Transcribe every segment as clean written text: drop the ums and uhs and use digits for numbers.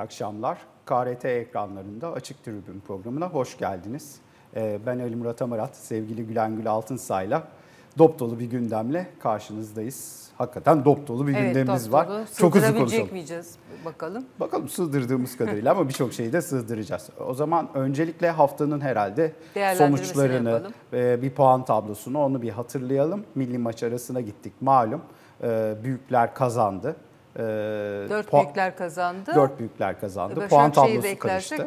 akşamlar. KRT ekranlarında Açık Tribün programına hoş geldiniz. Ben Ali Murat Amarat, sevgili Gülen Gül Altınsay'la dop dolu bir gündemle karşınızdayız. Hakikaten dop dolu bir gündemimiz var. Çok hızlı konuşalım. Miyiz bakalım? Bakalım, sığdırdığımız kadarıyla ama birçok şeyi de sığdıracağız. O zaman öncelikle haftanın herhalde sonuçlarını, bir puan tablosunu onu bir hatırlayalım. Milli maç arasına gittik malum. Büyükler kazandı. 4 büyükler kazandı. 4 büyükler kazandı. Puan tablosu karıştı.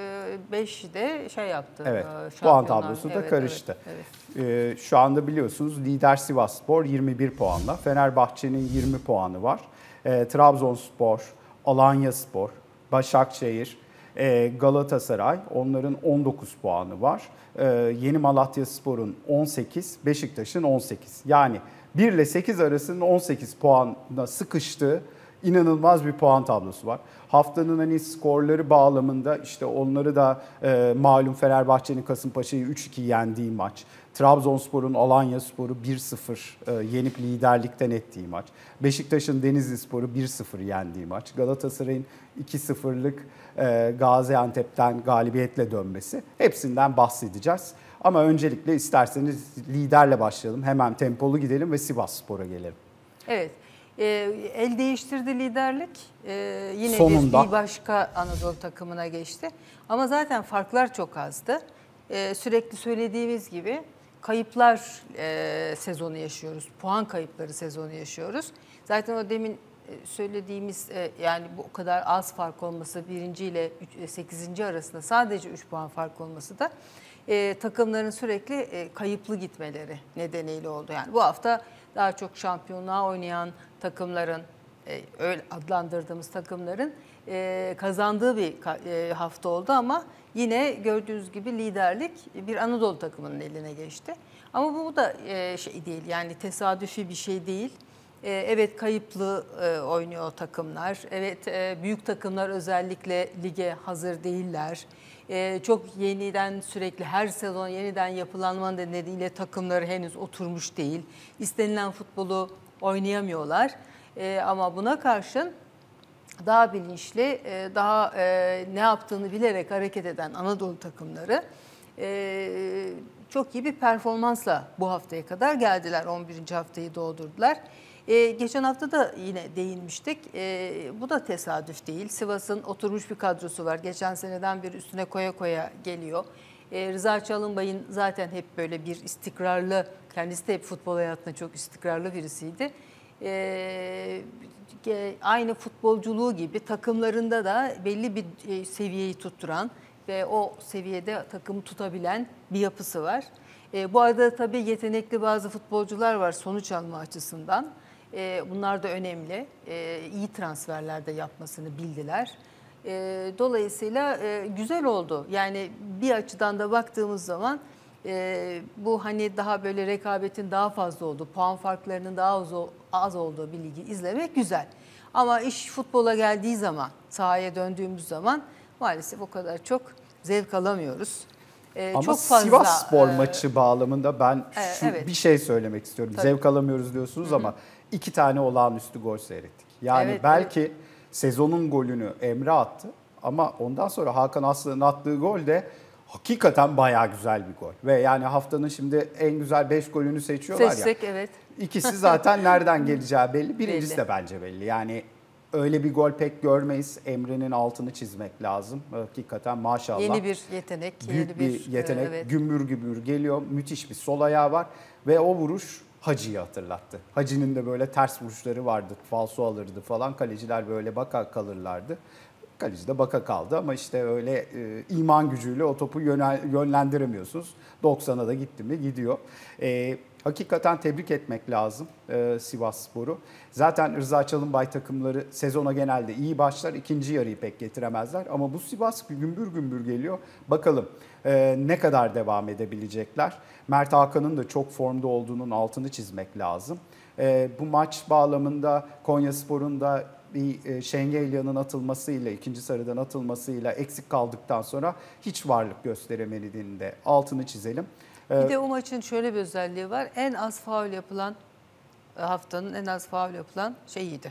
5'i de şey yaptı. Evet. Puan tablosu da karıştı. Evet. Şu anda biliyorsunuz lider Sivasspor 21 puanla. Fenerbahçe'nin 20 puanı var. Trabzonspor, Alanyaspor, Başakşehir, Galatasaray onların 19 puanı var. Yeni Malatyaspor'un 18, Beşiktaş'ın 18. Yani 1 ile 8 arasının 18 puanla sıkıştığı inanılmaz bir puan tablosu var. Haftanın skorları bağlamında işte onları da malum Fenerbahçe'nin Kasımpaşa'yı 3-2 yendiği maç. Trabzonspor'un Alanyaspor'u 1-0 yenip liderlikten ettiği maç. Beşiktaş'ın Denizlispor'u 1-0 yendiği maç. Galatasaray'ın 2-0'lık Gaziantep'ten galibiyetle dönmesi. Hepsinden bahsedeceğiz. Ama öncelikle isterseniz liderle başlayalım. Hemen tempolu gidelim ve Sivasspor'a gelelim. Evet. El değiştirdi liderlik. Yine sonunda bir başka Anadolu takımına geçti. Ama zaten farklar çok azdı. Sürekli söylediğimiz gibi kayıplar sezonu yaşıyoruz. Puan kayıpları sezonu yaşıyoruz. Zaten o demin söylediğimiz yani bu kadar az fark olması 1. ile 8. arasında sadece 3 puan fark olması da takımların sürekli kayıplı gitmeleri nedeniyle oldu. Yani bu hafta daha çok şampiyonluğa oynayan takımların, öyle adlandırdığımız takımların kazandığı bir hafta oldu ama yine gördüğünüz gibi liderlik bir Anadolu takımının eline geçti. Ama bu da şey değil, yani tesadüfi bir şey değil. Evet, kayıplı oynuyor takımlar. Evet, büyük takımlar özellikle lige hazır değiller. Çok yeniden sürekli her sezon yeniden yapılanma nedeniyle takımları henüz oturmuş değil. İstenilen futbolu oynayamıyorlar. Ama buna karşın daha bilinçli, daha ne yaptığını bilerek hareket eden Anadolu takımları çok iyi bir performansla bu haftaya kadar geldiler. 11. haftayı doldurdular. Geçen hafta da yine değinmiştik. Bu da tesadüf değil. Sivas'ın oturmuş bir kadrosu var. Geçen seneden beri üstüne koya koya geliyor. Rıza Çalınbay'ın zaten hep böyle bir istikrarlı, kendisi de hep futbol hayatında çok istikrarlı birisiydi. Aynı futbolculuğu gibi takımlarında da belli bir seviyeyi tutturan ve o seviyede takımı tutabilen bir yapısı var. Bu arada tabii yetenekli bazı futbolcular var sonuç alma açısından. Bunlar da önemli. İyi transferler de yapmasını bildiler. Dolayısıyla güzel oldu. Yani bir açıdan da baktığımız zaman bu hani daha böyle rekabetin daha fazla olduğu, puan farklarının daha az olduğu bir ligi izlemek güzel. Ama iş futbola geldiği zaman, sahaya döndüğümüz zaman maalesef o kadar çok zevk alamıyoruz. Ama çok fazla Sivasspor maçı bağlamında ben evet. bir şey söylemek istiyorum. Tabii. Zevk alamıyoruz diyorsunuz ama 2 tane olağanüstü gol seyrettik. Yani evet, belki evet. Sezonun golünü Emre attı ama ondan sonra Hakan Aslan'ın attığı gol de hakikaten bayağı güzel bir gol. Ve yani haftanın şimdi en güzel 5 golünü seçiyorlar Seçsek, ya. evet. İkisi zaten nereden geleceği belli. Birincisi belli. de bence belli. Yani öyle bir gol pek görmeyiz. Emre'nin altını çizmek lazım. Hakikaten maşallah. Yeni bir yetenek. Büyük bir yetenek. Evet. Gümbür gümbür geliyor. Müthiş bir sol ayağı var. Ve o vuruş Hacı'yı hatırlattı. Hacı'nın da böyle ters vuruşları vardı. Falso alırdı falan. Kaleciler böyle baka kalırlardı. Kaleci de baka kaldı ama işte öyle iman gücüyle o topu yönlendiremiyorsunuz. 90'a da gitti mi gidiyor. Hakikaten tebrik etmek lazım Sivasspor'u. Zaten Rıza Çalınbay takımları sezona genelde iyi başlar. İkinci yarıyı pek getiremezler. Ama bu Sivas gümbür gümbür geliyor. Bakalım ne kadar devam edebilecekler. Mert Hakan'ın da çok formda olduğunun altını çizmek lazım. Bu maç bağlamında Konyaspor'un da bir Şengelya'nın atılmasıyla, ikinci sarıdan atılmasıyla eksik kaldıktan sonra hiç varlık gösteremediğini de altını çizelim. Bir de o maçın şöyle bir özelliği var. En az faul yapılan, haftanın en az faul yapılan şeyiydi.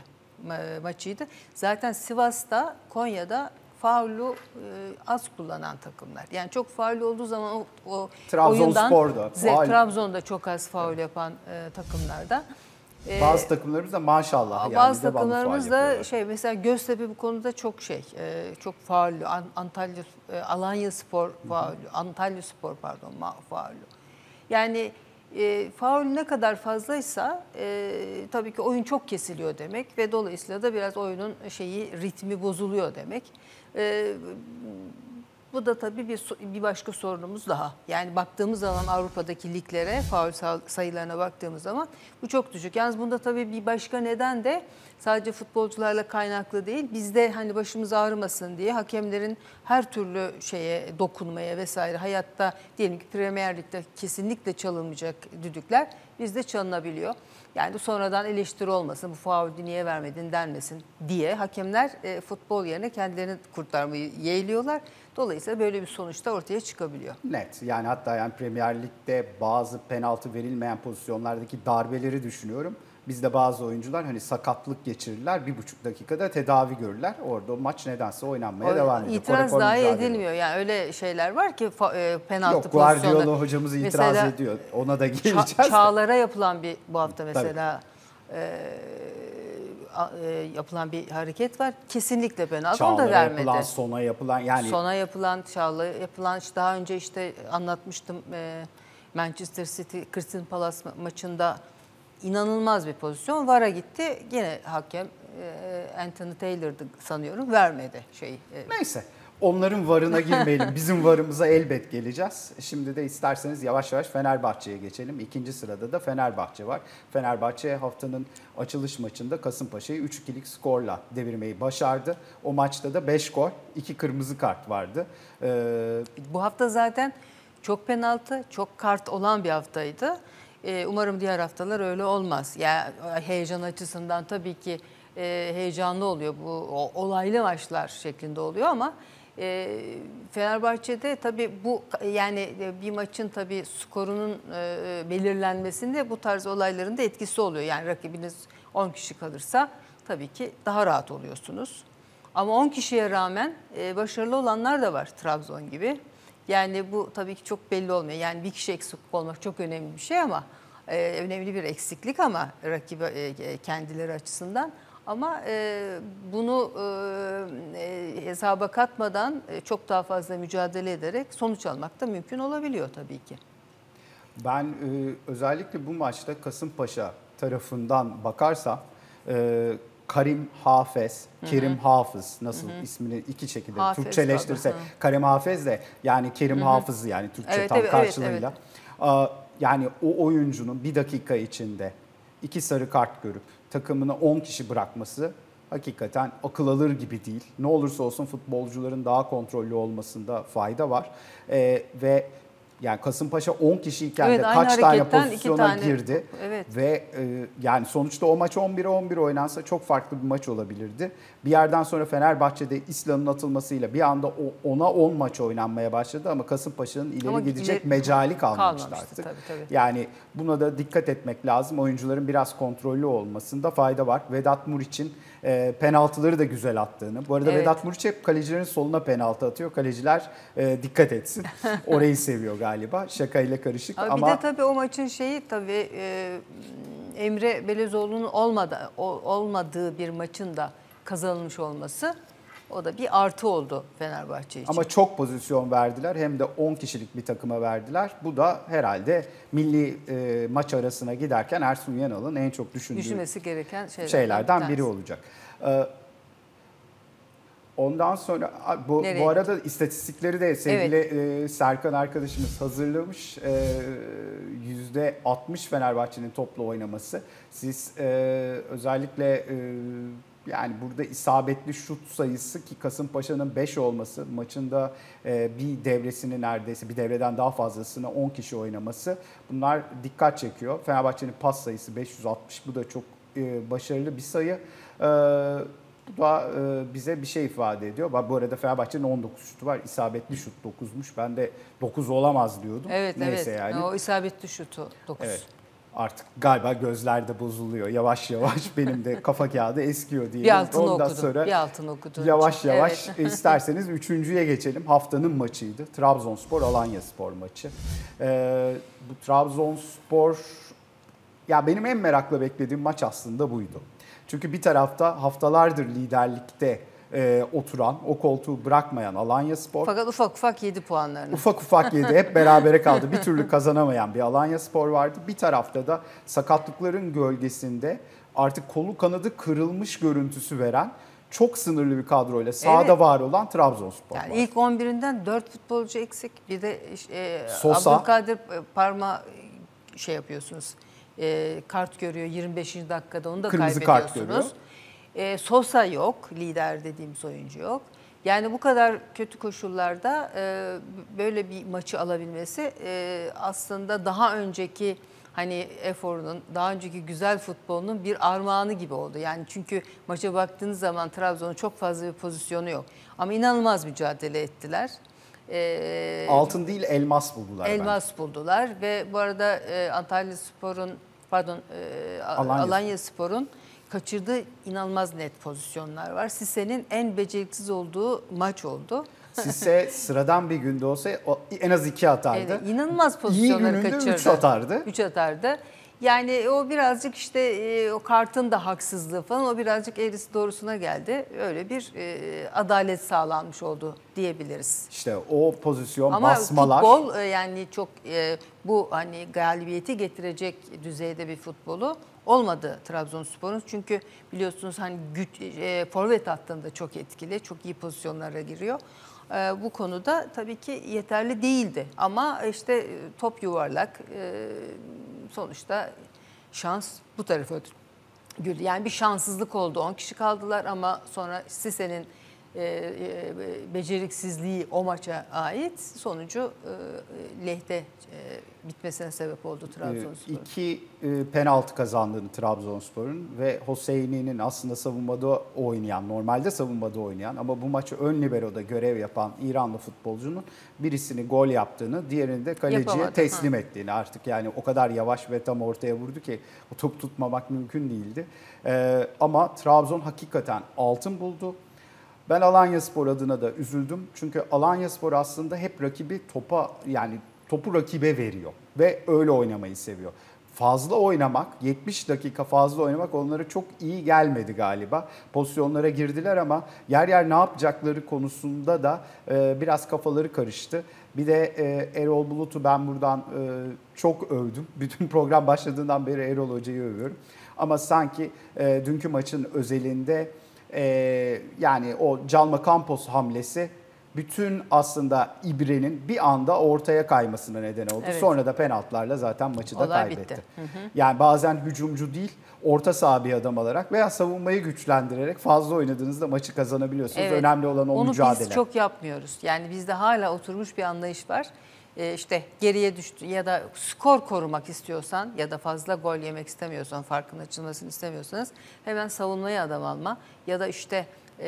maçıydı. Zaten Sivas'ta, Konya'da faulü az kullanan takımlar. Yani çok faul olduğu zaman o oyundan Trabzon'da çok az faul yapan takımlarda. Bazı takımlarımız da maşallah yani bazı takımlarımız da mesela Göztepe bu konuda çok çok faullü. Alanya Spor faullü. Antalya Spor faullü. Yani faul ne kadar fazlaysa tabii ki oyun çok kesiliyor demek ve dolayısıyla da biraz oyunun ritmi bozuluyor demek. Bu da tabii bir başka sorunumuz daha. Yani baktığımız zaman Avrupa'daki liglere, faul sayılarına baktığımız zaman bu çok düşük. Yalnız bunda tabii bir başka neden de sadece futbolcularla kaynaklı değil. Bizde hani başımız ağrımasın diye hakemlerin her türlü şeye dokunmaya vesaire, hayatta diyelim ki Premier Lig'de kesinlikle çalınmayacak düdükler bizde çalınabiliyor. Yani sonradan eleştiri olmasın, bu faulü niye vermedin denmesin diye hakemler futbol yerine kendilerini kurtarmayı yeğliyorlar. Dolayısıyla böyle bir sonuç da ortaya çıkabiliyor. Net. Yani hatta yani Premier Lig'de bazı penaltı verilmeyen pozisyonlardaki darbeleri düşünüyorum. Bizde bazı oyuncular hani sakatlık geçirirler, 1,5 dakikada tedavi görürler. Orada maç nedense oynanmaya devam ediyor. İtiraz dahi edilmiyor. Yani öyle şeyler var ki penaltı pozisyonu. Yok, Guardiola hocamız itiraz ediyor. Ona da geleceğiz. Çağlar'a yapılan bu hafta mesela yapılan bir hareket var. Kesinlikle penaltı. Onu da vermedi. Yapılan, Son'a yapılan yani. Son'a yapılan, Çağlar'a yapılan, daha önce anlatmıştım Manchester City Crystal Palace maçında inanılmaz bir pozisyon. VAR'a gitti. Yine hakem Anthony Taylor'dı sanıyorum. Vermedi Neyse. Onların varına girmeyelim. Bizim varımıza elbet geleceğiz. Şimdi de isterseniz yavaş yavaş Fenerbahçe'ye geçelim. İkinci sırada da Fenerbahçe var. Fenerbahçe haftanın açılış maçında Kasımpaşa'yı 3-2'lik skorla devirmeyi başardı. O maçta da 5 gol, 2 kırmızı kart vardı. Bu hafta zaten çok penaltı, çok kart olan bir haftaydı. Umarım diğer haftalar öyle olmaz. Yani heyecan açısından tabii ki heyecanlı oluyor. Bu olaylı maçlar şeklinde oluyor ama Fenerbahçe'de tabii bu yani bir maçın tabii skorunun belirlenmesinde bu tarz olayların da etkisi oluyor. Yani rakibiniz 10 kişi kalırsa tabii ki daha rahat oluyorsunuz. Ama 10 kişiye rağmen başarılı olanlar da var, Trabzon gibi. Yani bu tabii ki çok belli olmuyor. Yani bir kişi eksik olmak çok önemli bir şey ama önemli bir eksiklik ama rakibi kendileri açısından. Ama bunu hesaba katmadan çok daha fazla mücadele ederek sonuç almak da mümkün olabiliyor tabii ki. Ben özellikle bu maçta Kasımpaşa tarafından bakarsam Kerim Hafız nasıl ismini iki şekilde Hafez, Türkçeleştirse Kerim Hafez de yani Kerim Hafız yani Türkçe tam karşılığıyla. Evet. Yani o oyuncunun bir dakika içinde 2 sarı kart görüp takımını 10 kişi bırakması hakikaten akıl alır gibi değil. Ne olursa olsun futbolcuların daha kontrollü olmasında fayda var. Ve yani Kasımpaşa 10 kişiyken de kaç tane pozisyona girdi. Evet. Ve yani sonuçta o maç 11'e 11 oynansa çok farklı bir maç olabilirdi. Bir yerden sonra Fenerbahçe'de İslam'ın atılmasıyla bir anda 10'a 10 maç oynanmaya başladı ama Kasımpaşa'nın ileri gidecek mecali kalmamıştı artık. Tabii. Yani buna da dikkat etmek lazım. Oyuncuların biraz kontrollü olmasında fayda var. Vedat Muriç'in penaltıları da güzel attığını. Bu arada evet. Vedat Muriç hep kalecilerin soluna penaltı atıyor. Kaleciler dikkat etsin. Orayı seviyor galiba. Şakayla karışık ama... Bir de tabii o maçın tabii Emre Belözoğlu'nun olmadığı bir maçın da kazanılmış olması, o da bir artı oldu Fenerbahçe için. Ama çok pozisyon verdiler. Hem de 10 kişilik bir takıma verdiler. Bu da herhalde milli maç arasına giderken Ersun Yanal'ın en çok düşünmesi gereken şeylerden biri olacak. Ondan sonra bu arada istatistikleri de sevgili Serkan arkadaşımız hazırlamış. %60 Fenerbahçe'nin toplu oynaması. Siz özellikle yani burada isabetli şut sayısı ki Kasımpaşa'nın 5 olması, maçında bir devresini neredeyse bir devreden daha fazlasını 10 kişi oynaması, bunlar dikkat çekiyor. Fenerbahçe'nin pas sayısı 560, bu da çok başarılı bir sayı. Bu da bize bir şey ifade ediyor. Bu arada Fenerbahçe'nin 19 şutu var. İsabetli şut 9'muş. Ben de 9 olamaz diyordum. Evet, neyse evet. Yani. O isabetli şutu 9. Evet. Artık galiba gözlerde bozuluyor. Yavaş yavaş benim de kafa kağıdı eskiyor diyelim. Bir altını Ondan okudum. sonra bir altını okudum. yavaş yavaş isterseniz üçüncüye geçelim. Haftanın maçıydı. Trabzonspor Alanyaspor maçı. Bu Trabzonspor, ya benim en merakla beklediğim maç aslında buydu. Çünkü bir tarafta haftalardır liderlikte oturan, o koltuğu bırakmayan Alanyaspor. Fakat ufak ufak yedi puanlarını. Ufak ufak yedi. Hep berabere kaldı. Bir türlü kazanamayan bir Alanyaspor vardı. Bir tarafta da sakatlıkların gölgesinde artık kolu kanadı kırılmış görüntüsü veren çok sınırlı bir kadroyla sahada var olan Trabzonspor Yani var. ilk 11'inden 4 futbolcu eksik. Bir de Sosa. Abdülkadir Parma şey yapıyorsunuz. Kart görüyor 25. dakikada, onu da Kırmızı kaybediyorsunuz. kart Sosa yok, lider dediğimiz oyuncu yok. Yani bu kadar kötü koşullarda böyle bir maçı alabilmesi aslında daha önceki hani eforunun, daha önceki güzel futbolunun bir armağanı gibi oldu. Yani çünkü maça baktığınız zaman Trabzon'un çok fazla bir pozisyonu yok. Ama inanılmaz mücadele ettiler. Altın değil, elmas buldular. Elmas buldular ve bu arada Alanyaspor'un kaçırdığı inanılmaz net pozisyonlar var. Sise'nin en beceriksiz olduğu maç oldu. Sise sıradan bir günde olsa en az 2 atardı. Evet, inanılmaz pozisyonları kaçırdı. İyi gününde 3 atardı. 3 atardı. Yani o birazcık işte o kartın da haksızlığı falan, o birazcık eğrisi doğrusuna geldi. Öyle bir adalet sağlanmış oldu diyebiliriz. İşte o pozisyon, ama basmalar. Ama futbol yani çok bu hani galibiyeti getirecek düzeyde bir futbolu olmadı Trabzonspor'un. Çünkü biliyorsunuz hani forvet hattında çok etkili, çok iyi pozisyonlara giriyor. Bu konuda tabii ki yeterli değildi. Ama işte top yuvarlak, sonuçta şans bu tarafa güldü. Yani bir şanssızlık oldu. 10 kişi kaldılar ama sonra Sise'nin beceriksizliği o maça ait, sonucu lehte bitmesine sebep oldu Trabzonspor'un. 2 penaltı kazandığını Trabzonspor'un ve Hosseini'nin aslında savunmada oynayan, normalde savunmada oynayan ama bu maçı ön libero'da görev yapan İranlı futbolcunun birisini gol yaptığını, diğerini de kaleciye teslim ettiğini, artık yani o kadar yavaş ve tam ortaya vurdu ki o top tutmamak mümkün değildi. Ama Trabzon hakikaten altın buldu. Ben Alanyaspor adına da üzüldüm. Çünkü Alanyaspor aslında hep rakibi topu rakibe veriyor ve öyle oynamayı seviyor. Fazla oynamak, 70 dakika fazla oynamak onlara çok iyi gelmedi galiba. Pozisyonlara girdiler ama yer yer ne yapacakları konusunda da biraz kafaları karıştı. Bir de Erol Bulut'u ben buradan çok övdüm. Bütün program başladığından beri Erol Hoca'yı övüyorum. Ama sanki dünkü maçın özelinde yani o Calma Campos hamlesi bütün aslında ibrenin bir anda ortaya kaymasına neden oldu. Evet. Sonra da penaltılarla zaten maçı da kaybetti. Yani bazen hücumcu değil, orta saha bir adam alarak veya savunmayı güçlendirerek fazla oynadığınızda maçı kazanabiliyorsunuz. Evet. Önemli olan o mücadele. Onu biz çok yapmıyoruz. Yani bizde hala oturmuş bir anlayış var. İşte geriye düştü ya da skor korumak istiyorsan ya da fazla gol yemek istemiyorsan, farkın açılmasını istemiyorsanız hemen savunmaya adam alma ya da işte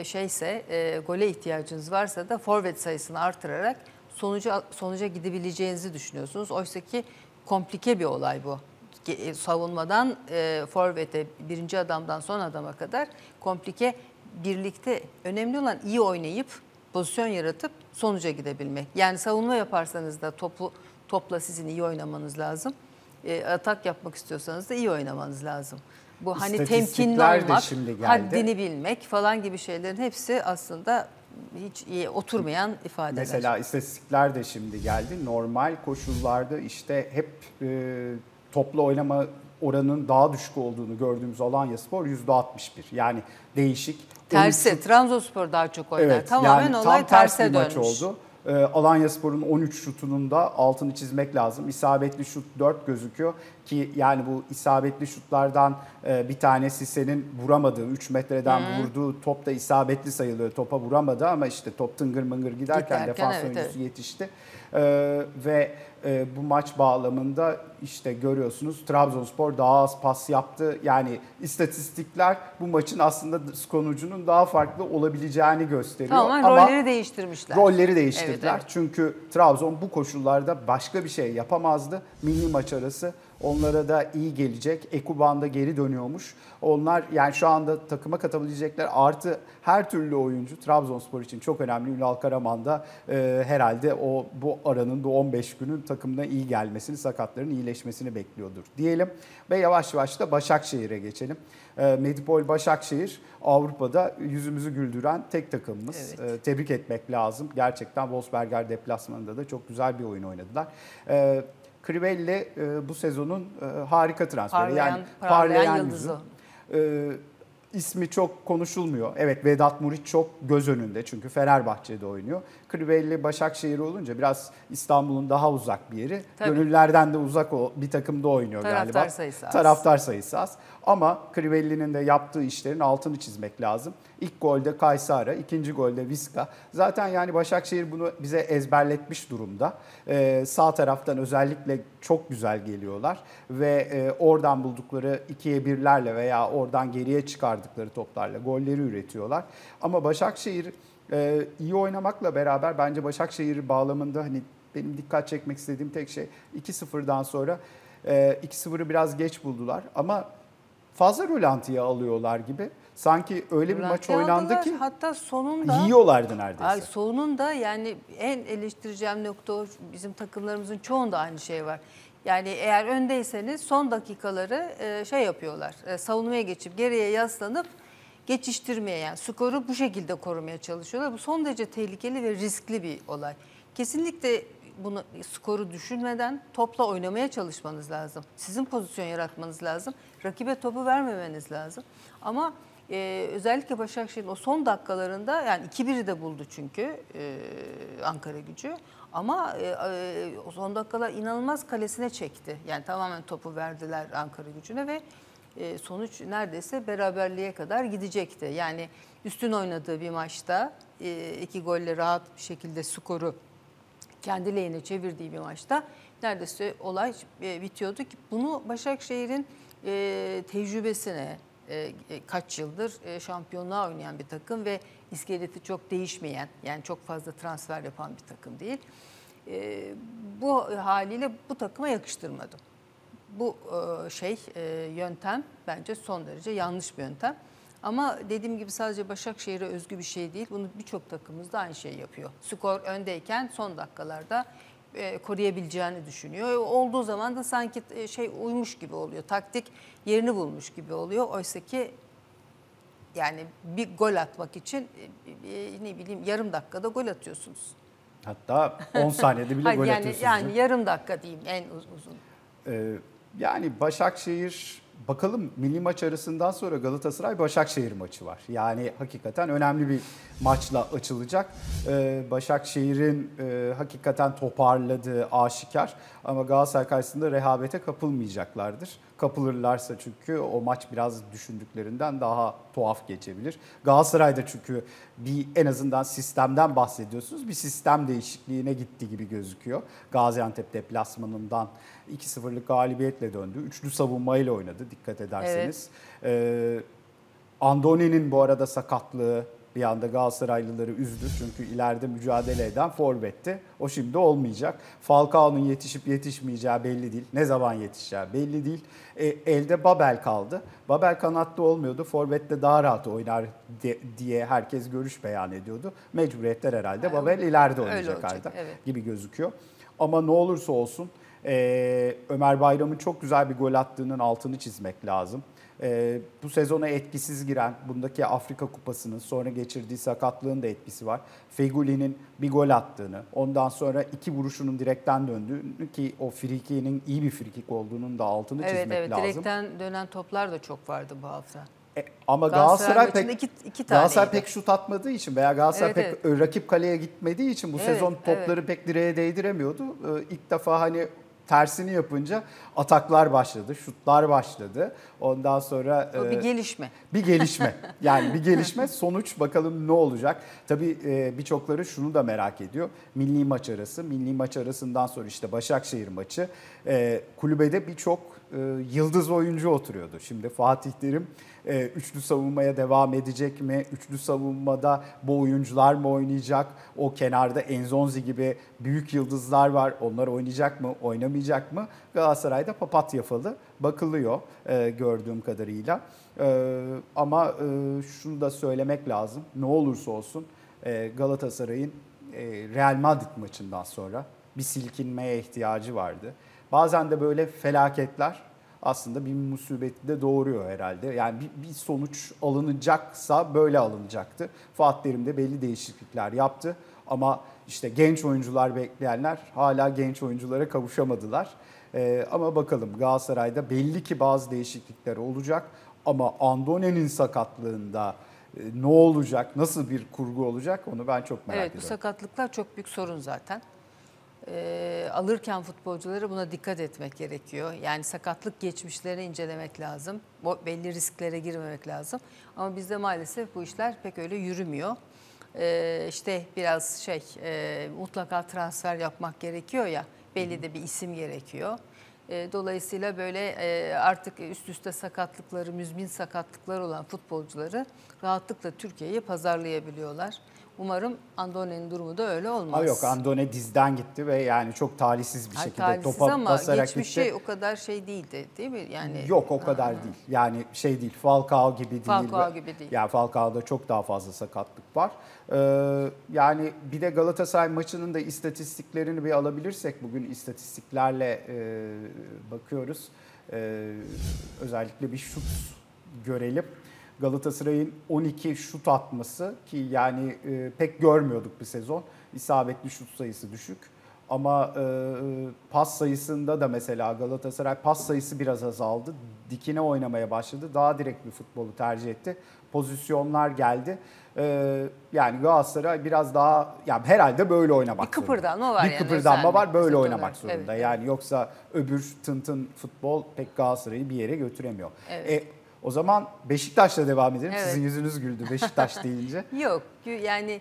gole ihtiyacınız varsa da forvet sayısını artırarak sonuca gidebileceğinizi düşünüyorsunuz. Oysa ki komplike bir olay bu. Savunmadan forvete, birinci adamdan son adama kadar komplike, birlikte önemli olan iyi oynayıp pozisyon yaratıp sonuca gidebilmek. Yani savunma yaparsanız da topla sizin iyi oynamanız lazım. Atak yapmak istiyorsanız da iyi oynamanız lazım. Bu hani temkinli olmak, haddini bilmek falan gibi şeylerin hepsi aslında hiç iyi oturmayan ifadeler. Mesela istatistikler de şimdi geldi. Normal koşullarda işte hep topla oynama oranının daha düşük olduğunu gördüğümüz Alanyaspor %61. Yani değişik. Tersi, Trabzonspor daha çok oynar. Evet, tamamen yani olay terse dönmüş. Maç oldu. Alanyaspor'un 13 şutunun da altını çizmek lazım. İsabetli şut 4 gözüküyor ki yani bu isabetli şutlardan bir tanesi senin vuramadığı, 3 metreden vurduğu top da isabetli sayılıyor. Topa vuramadı ama işte top tıngır mıngır giderken defans oyuncusu yetişti. Ve bu maç bağlamında işte görüyorsunuz Trabzonspor daha az pas yaptı. Yani istatistikler bu maçın aslında sonucunun daha farklı olabileceğini gösteriyor. Ama rolleri değiştirmişler. Rolleri değiştirdiler. Evet. Çünkü Trabzon bu koşullarda başka bir şey yapamazdı. Milli maç arası Onlara da iyi gelecek. Ekuban da geri dönüyormuş. Onlar yani şu anda takıma katabilecekler artı her türlü oyuncu Trabzonspor için çok önemli. Ünal Karaman da herhalde bu aranın da 15 günün takımına iyi gelmesini, sakatların iyileşmesini bekliyordur diyelim. Ve yavaş yavaş da Başakşehir'e geçelim. Medipol Başakşehir Avrupa'da yüzümüzü güldüren tek takımımız. Evet. Tebrik etmek lazım. Gerçekten Wolfsberger deplasmanında da çok güzel bir oyun oynadılar. Crivelli bu sezonun harika transferi. Parlayan yıldızı. İsmi çok konuşulmuyor. Evet, Vedat Muriç çok göz önünde çünkü Fenerbahçe'de oynuyor. Crivelli Başakşehir olunca biraz İstanbul'un daha uzak bir yeri. Tabii. Gönüllerden de uzak bir takımda oynuyor galiba. Taraftar sayısı az. Ama Crivelli'nin de yaptığı işlerin altını çizmek lazım. İlk golde Kaysara, ikinci golde Viska. Zaten yani Başakşehir bunu bize ezberletmiş durumda. Sağ taraftan özellikle çok güzel geliyorlar. Ve oradan buldukları 2'ye 1'lerle veya oradan geriye çıkardıkları toplarla golleri üretiyorlar. Ama Başakşehir iyi oynamakla beraber bence Başakşehir bağlamında hani benim dikkat çekmek istediğim tek şey 2-0'dan sonra 2-0'ı biraz geç buldular. Ama fazla rölantiye alıyorlar gibi. Sanki öyle bir maç oynandı ki hatta sonunda yiyorlardı neredeyse. Sonunda yani en eleştireceğim nokta o, bizim takımlarımızın çoğunda aynı şey var. Yani eğer öndeyseniz son dakikaları şey yapıyorlar. Savunmaya geçip geriye yaslanıp geçiştirmeye, yani skoru bu şekilde korumaya çalışıyorlar. Bu son derece tehlikeli ve riskli bir olay. Kesinlikle bunu skoru düşünmeden topla oynamaya çalışmanız lazım. Sizin pozisyon yaratmanız lazım. Rakibe topu vermemeniz lazım. Ama özellikle Başakşehir'in o son dakikalarında yani 2-1'i de buldu çünkü Ankara Gücü. Ama o son dakikalar inanılmaz kalesine çekti. Yani tamamen topu verdiler Ankara Gücü'ne ve sonuç neredeyse beraberliğe kadar gidecekti. Yani üstün oynadığı bir maçta 2 golle rahat bir şekilde skoru kendi lehine çevirdiği bir maçta neredeyse olay bitiyordu ki bunu Başakşehir'in tecrübesine kaç yıldır şampiyonluğa oynayan bir takım ve iskeleti çok değişmeyen, yani çok fazla transfer yapan bir takım değil. Bu haliyle bu takıma yakıştırmadım. Bu yöntem bence son derece yanlış bir yöntem. Ama dediğim gibi sadece Başakşehir'e özgü bir şey değil. Bunu birçok takımımız da aynı şeyi yapıyor. Skor öndeyken son dakikalarda koruyabileceğini düşünüyor. Olduğu zaman da sanki uymuş gibi oluyor. Taktik yerini bulmuş gibi oluyor. Oysa ki yani bir gol atmak için ne bileyim yarım dakikada gol atıyorsunuz. Hatta 10 saniyede bile gol atıyorsunuz. Yani yarım dakika diyeyim en uzun. Yani Başakşehir, bakalım milli maç arasından sonra Galatasaray Başakşehir maçı var. Yani hakikaten önemli bir maçla açılacak. Başakşehir'in hakikaten toparladığı aşikar ama Galatasaray karşısında rehavete kapılmayacaklardır. Kapılırlarsa çünkü o maç biraz düşündüklerinden daha tuhaf geçebilir. Galatasaray'da çünkü en azından sistemden bahsediyorsunuz. Bir sistem değişikliğine gitti gibi gözüküyor. Gaziantep deplasmanından 2-0'lık galibiyetle döndü. Üçlü savunmayla oynadı dikkat ederseniz. Evet. Andoni'nin bu arada sakatlığı bir anda Galatasaraylıları üzdü. Çünkü ileride mücadele eden forvetti. O şimdi olmayacak. Falcao'nun yetişip yetişmeyeceği belli değil. Ne zaman yetişeceği belli değil. Elde Babel kaldı. Babel kanatta olmuyordu. Forvet'te daha rahat oynar diye herkes görüş beyan ediyordu. Mecburiyetler herhalde Babel ileride oynayacak gibi gözüküyor. Ama ne olursa olsun Ömer Bayram'ın çok güzel bir gol attığının altını çizmek lazım. Bu sezona etkisiz giren, bundaki Afrika Kupası'nın sonra geçirdiği sakatlığın da etkisi var. Fegüli'nin bir gol attığını, ondan sonra 2 vuruşunun direkten döndüğünü ki o frikinin iyi bir frikik olduğunun da altını çizmek lazım. Evet, direkten dönen toplar da çok vardı bu hafta. Ama Galatasaray pek şut atmadığı için veya Galatasaray rakip kaleye gitmediği için bu sezon topları pek direğe değdiremiyordu. İlk defa hani tersini yapınca ataklar başladı, şutlar başladı. Ondan sonra bir gelişme. Bir gelişme. Yani bir gelişme. Sonuç bakalım ne olacak? Tabii birçokları şunu da merak ediyor. Milli maç arası. Milli maç arasından sonra işte Başakşehir maçı. Kulübede birçok yıldız oyuncu oturuyordu. Şimdi Fatih Terim üçlü savunmaya devam edecek mi? Üçlü savunmada bu oyuncular mı oynayacak? O kenarda Enzonzi gibi büyük yıldızlar var. Onlar oynayacak mı, oynamayacak mı? Galatasaray'da papatya falı bakılıyor gördüğüm kadarıyla. Ama şunu da söylemek lazım. Ne olursa olsun Galatasaray'ın Real Madrid maçından sonra bir silkinmeye ihtiyacı vardı. Bazen de böyle felaketler aslında bir musibeti de doğuruyor herhalde. Yani bir sonuç alınacaksa böyle alınacaktı. Fatih Terim de belli değişiklikler yaptı. Ama işte genç oyuncular bekleyenler hala genç oyunculara kavuşamadılar. Ama bakalım Galatasaray'da belli ki bazı değişiklikler olacak. Ama Andone'nin sakatlığında ne olacak, nasıl bir kurgu olacak onu ben çok merak ediyorum. Evet, bu sakatlıklar çok büyük sorun zaten. Alırken futbolcuları buna dikkat etmek gerekiyor. Yani sakatlık geçmişlerini incelemek lazım. Belli risklere girmemek lazım. Ama bizde maalesef bu işler pek öyle yürümüyor. İşte biraz mutlaka transfer yapmak gerekiyor ya, belli de bir isim gerekiyor. Dolayısıyla böyle artık üst üste sakatlıkları, müzmin sakatlıklar olan futbolcuları rahatlıkla Türkiye'ye pazarlayabiliyorlar. Umarım Andone'nin durumu da öyle olmaz. Yok, Andone dizden gitti ve yani çok talihsiz bir şekilde topa basarak gitti. Geçmişi o kadar değildi değil mi? Yani yok o kadar değil. Yani değil, Falcao gibi değil. Falcao gibi değil. Yani Falcao'da çok daha fazla sakatlık var. Yani bir de Galatasaray maçının da istatistiklerini bir alabilirsek, bugün istatistiklerle bakıyoruz. Özellikle bir şut görelim. Galatasaray'ın 12 şut atması ki yani pek görmüyorduk bir sezon. İsabetli şut sayısı düşük. Ama pas sayısında da mesela Galatasaray pas sayısı biraz azaldı. Dikine oynamaya başladı. Daha direkt bir futbolu tercih etti. Pozisyonlar geldi. Yani Galatasaray biraz daha, yani herhalde böyle oynamak zorunda. Bir kıpırdanma var. Bir kıpırdanma var, böyle oynamak olarak zorunda. Evet. Yani yoksa öbür tın futbol pek Galatasaray'ı bir yere götüremiyor. Evet. O zaman Beşiktaş'la devam edelim. Evet. Sizin yüzünüz güldü Beşiktaş deyince. Yok yani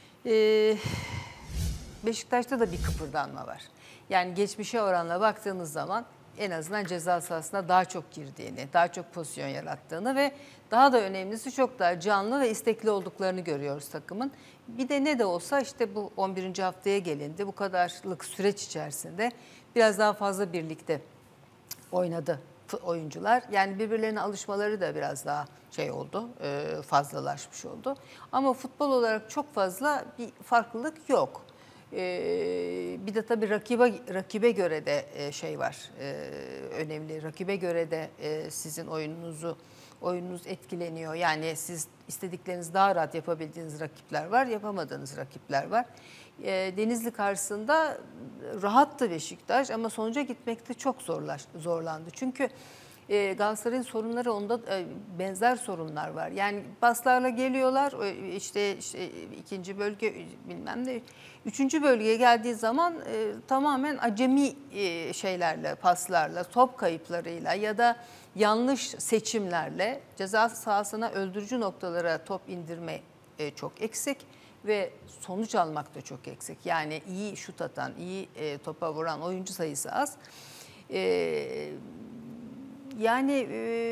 Beşiktaş'ta da bir kıpırdanma var. Yani geçmişe oranla baktığınız zaman en azından ceza sahasına daha çok girdiğini, daha çok pozisyon yarattığını ve daha da önemlisi çok daha canlı ve istekli olduklarını görüyoruz takımın. Bir de ne de olsa işte bu 11. haftaya gelindi. Bu kadarlık süreç içerisinde biraz daha fazla birlikte oynadı oyuncular. Yani birbirlerine alışmaları da biraz daha oldu, fazlalaşmış oldu. Ama futbol olarak çok fazla bir farklılık yok. Bir de tabii rakibe göre de var, önemli. Rakibe göre de sizin oyununuz etkileniyor. Yani siz istediklerinizi daha rahat yapabildiğiniz rakipler var, yapamadığınız rakipler var. Denizli karşısında rahattı Beşiktaş ama sonuca gitmekte çok zorlandı. Çünkü Galatasaray'ın sorunları onda benzer sorunlar var. Yani paslarla geliyorlar, işte ikinci bölge bilmem ne, üçüncü bölgeye geldiği zaman tamamen acemi paslarla, top kayıplarıyla ya da yanlış seçimlerle ceza sahasına öldürücü noktalara top indirme çok eksik ve sonuç almak da çok eksik. Yani iyi şut atan, iyi topa vuran oyuncu sayısı az. Yani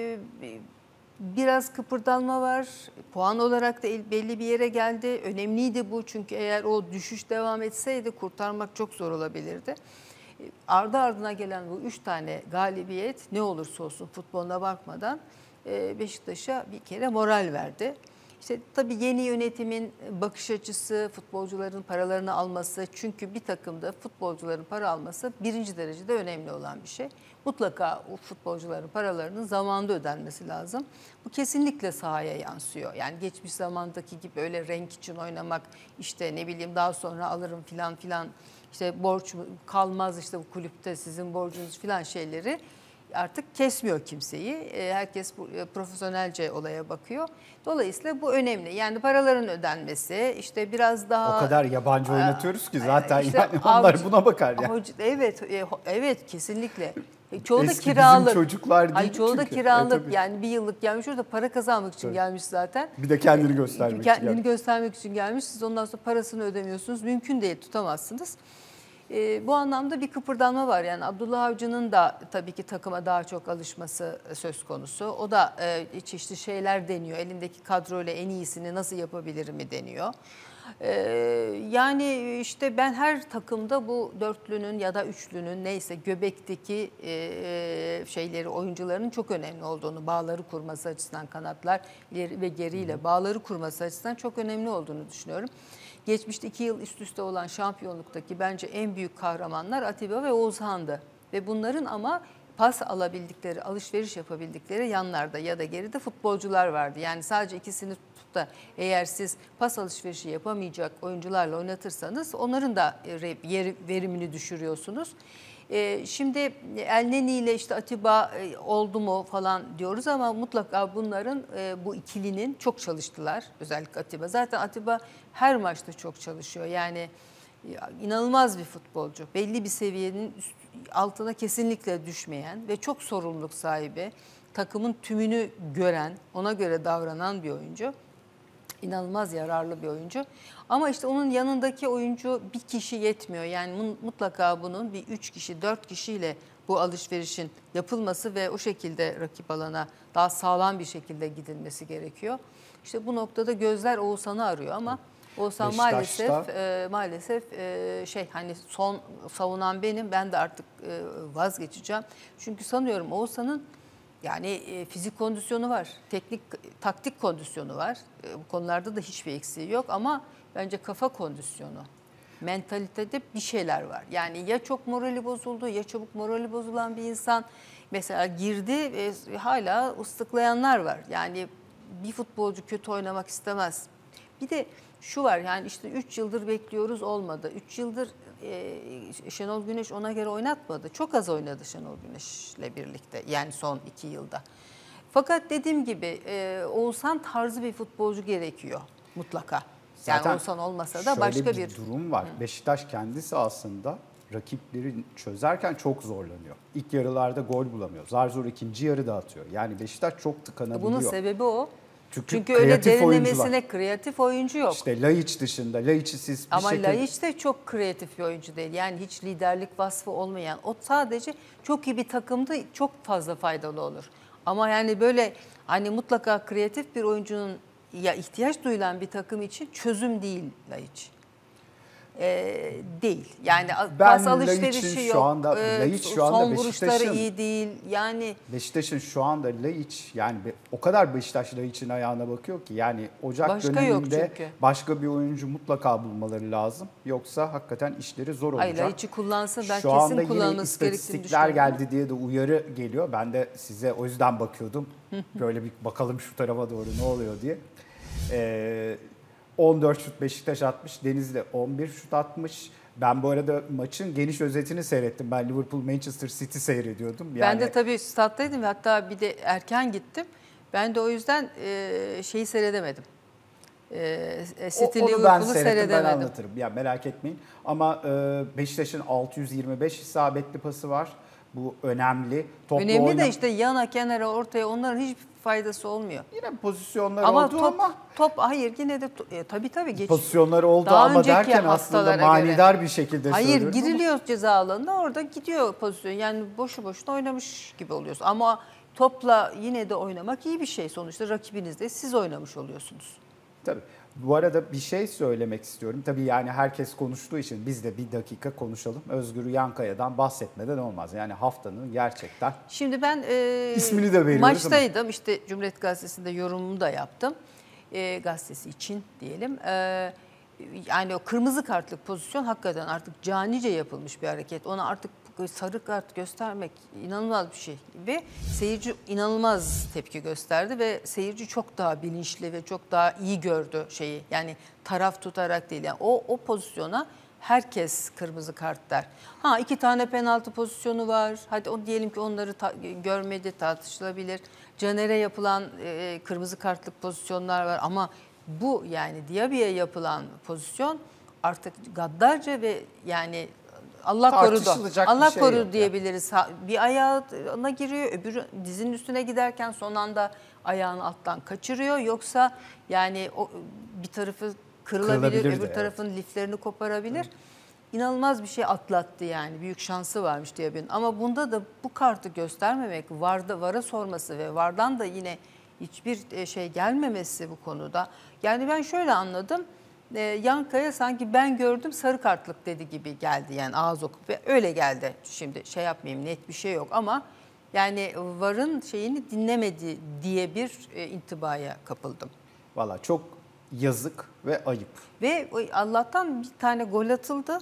biraz kıpırdanma var. Puan olarak da belli bir yere geldi. Önemliydi bu çünkü eğer o düşüş devam etseydi kurtarmak çok zor olabilirdi. Ardı ardına gelen bu 3 tane galibiyet ne olursa olsun futboluna bakmadan Beşiktaş'a bir kere moral verdi. İşte tabii yeni yönetimin bakış açısı, futbolcuların paralarını alması, çünkü bir takımda futbolcuların para alması birinci derecede önemli olan bir şey. Mutlaka o futbolcuların paralarının zamanında ödenmesi lazım. Bu kesinlikle sahaya yansıyor. Yani geçmiş zamandaki gibi öyle renk için oynamak, işte ne bileyim daha sonra alırım filan işte borç kalmaz işte bu kulüpte sizin borcunuz filan şeyleri artık kesmiyor kimseyi. Herkes profesyonelce olaya bakıyor. Dolayısıyla bu önemli. Yani paraların ödenmesi, işte biraz daha... O kadar yabancı oynatıyoruz ki zaten işte yani onlar buna bakar yani. Evet kesinlikle. Çoğu da Eski kiralık. Bizim çocuklar değil çoğu çünkü. da kiralık. Yani bir yıllık gelmiş, orada para kazanmak için gelmiş zaten. Bir de kendini göstermek için. Kendini göstermek için gelmiş. Siz ondan sonra parasını ödemiyorsunuz. Mümkün değil, tutamazsınız. Bu anlamda bir kıpırdanma var. Yani Abdullah Avcı'nın da tabii ki takıma daha çok alışması söz konusu. O da çeşitli şeyler deniyor. Elindeki kadroyla en iyisini nasıl yapabilirim mi deniyor. Yani işte ben her takımda bu dörtlünün ya da üçlünün neyse göbekteki şeyleri, oyuncuların çok önemli olduğunu, bağları kurması açısından, kanatlar ileri ve geriyle bağları kurması açısından çok önemli olduğunu düşünüyorum. Geçmişte 2 yıl üst üste olan şampiyonluktaki bence en büyük kahramanlar Atiba ve Oğuzhan'dı. Ve bunların ama pas alabildikleri, alışveriş yapabildikleri yanlarda ya da geride futbolcular vardı. Yani sadece ikisini tutup da eğer siz pas alışverişi yapamayacak oyuncularla oynatırsanız onların da verimini düşürüyorsunuz. Şimdi Elneny ile işte Atiba oldu mu falan diyoruz ama mutlaka bunların bu ikilinin çok çalıştılar. Özellikle Atiba. Zaten Atiba her maçta çok çalışıyor. Yani inanılmaz bir futbolcu. Belli bir seviyenin altına kesinlikle düşmeyen ve çok sorumluluk sahibi, takımın tümünü gören, ona göre davranan bir oyuncu. İnanılmaz yararlı bir oyuncu. Ama işte onun yanındaki oyuncu bir kişi yetmiyor. Yani mutlaka bunun bir 3 kişi, 4 kişiyle bu alışverişin yapılması ve o şekilde rakip alana daha sağlam bir şekilde gidilmesi gerekiyor. İşte bu noktada gözler Oğuzhan'ı arıyor ama Oğuzhan maalesef hani son savunan benim. Ben de artık vazgeçeceğim. Çünkü sanıyorum Oğuzhan'ın yani fizik kondisyonu var, taktik kondisyonu var. Bu konularda da hiçbir eksiği yok ama bence kafa kondisyonu, mentalitede bir şeyler var. Yani ya çok morali bozuldu ya çabuk morali bozulan bir insan. Mesela girdi ve hala ıslıklayanlar var. Yani bir futbolcu kötü oynamak istemez. Bir de şu var yani işte 3 yıldır bekliyoruz olmadı. 3 yıldır Şenol Güneş ona göre oynatmadı. Çok az oynadı Şenol Güneş'le birlikte yani son 2 yılda. Fakat dediğim gibi Oğuzhan tarzı bir futbolcu gerekiyor mutlaka. Yani Zaten Oğuzhan olmasa da başka bir durum var. Beşiktaş kendisi aslında rakipleri çözerken çok zorlanıyor. İlk yarılarda gol bulamıyor. Zar zor ikinci yarıda atıyor. Yani Beşiktaş çok tıkanabiliyor. Bunun sebebi o. Çünkü kreatif öyle derinlemesine oyuncular. Kreatif oyuncu yok. İşte Laiç dışında. Laiç'i siz bir ama şekilde... Laiç de çok kreatif bir oyuncu değil. Yani hiç liderlik vasfı olmayan. O sadece çok iyi bir takımda çok fazla faydalı olur. Ama yani böyle hani mutlaka kreatif bir oyuncunun ya ihtiyaç duyulan bir takım için çözüm değil Laiç. Değil. Yani pas alışverişi yok. Şu anda son vuruşları iyi değil. Yani Beşiktaş'ın şu anda Laiç yani o kadar Beşiktaş Laiç'in ayağına bakıyor ki yani Ocak başka döneminde başka bir oyuncu mutlaka bulmaları lazım. Yoksa hakikaten işleri zor olacak. Hayır Laiç'i kullansın ben şu kesin kullanılması gerektiğini düşünüyorum. geldi diye de uyarı geliyor. Ben de size o yüzden bakıyordum. Böyle bir bakalım şu tarafa doğru ne oluyor diye. 14 şut Beşiktaş atmış. Denizli 11 şut atmış. Ben bu arada maçın geniş özetini seyrettim. Ben Liverpool Manchester City seyrediyordum. Yani... Ben de tabii stat'taydım ve hatta bir de erken gittim. Ben de o yüzden şeyi seyredemedim. City Liverpool'u seyredemedim. Ben anlatırım. Ya merak etmeyin. Ama Beşiktaş'ın 625 isabetli pası var. Bu önemli. Önemli de işte yana, kenara, ortaya onların hiçbir faydası olmuyor. Yine pozisyonları oldu ama hayır yine de tabii pozisyonları oldu ama derken aslında manidar bir şekilde söylüyorum. Hayır giriliyor ceza alanına orada gidiyor pozisyon. Yani boşu boşuna oynamış gibi oluyorsun. Ama topla yine de oynamak iyi bir şey. Sonuçta rakibinizde siz oynamış oluyorsunuz. Tabii. Bu arada bir şey söylemek istiyorum. Tabii yani herkes konuştuğu için biz de bir dakika konuşalım. Özgür Yankaya'dan bahsetmeden olmaz. Yani haftanın gerçekten. Şimdi ben ismini de veriyoruz maçtaydım. Ama. İşte Cumhuriyet Gazetesi'nde yorumumu da yaptım. Gazetesi için diyelim. Yani o kırmızı kartlık pozisyon hakikaten artık canice yapılmış bir hareket. Ona artık sarı kart göstermek inanılmaz bir şey. Ve seyirci inanılmaz tepki gösterdi ve seyirci çok daha bilinçli ve çok daha iyi gördü şeyi. Yani taraf tutarak değil. Yani o pozisyona herkes kırmızı kart der. 2 tane penaltı pozisyonu var. Hadi diyelim ki onları görmedi, tartışılabilir. Caner'e yapılan kırmızı kartlık pozisyonlar var ama bu yani Diaby'ye yapılan pozisyon artık gaddarca ve yani Allah korudu. Allah korudu diyebiliriz. Bir ayağına giriyor, öbürü dizinin üstüne giderken son anda ayağını alttan kaçırıyor. Yoksa yani o bir tarafı kırılabilir, öbür tarafın liflerini koparabilir. inanılmaz bir şey atlattı yani. Büyük şansı varmış Diaby'nin. Ama bunda da bu kartı göstermemek, VAR'a sorması ve VAR'dan da yine hiçbir şey gelmemesi bu konuda. Yani ben şöyle anladım. Yankaya sanki ben gördüm sarı kartlık dedi gibi geldi yani ağız okup ve öyle geldi. Şimdi şey yapmayayım, net bir şey yok ama yani VAR'ın şeyini dinlemedi diye bir intibaya kapıldım. Valla çok yazık ve ayıp. Ve Allah'tan bir tane gol atıldı.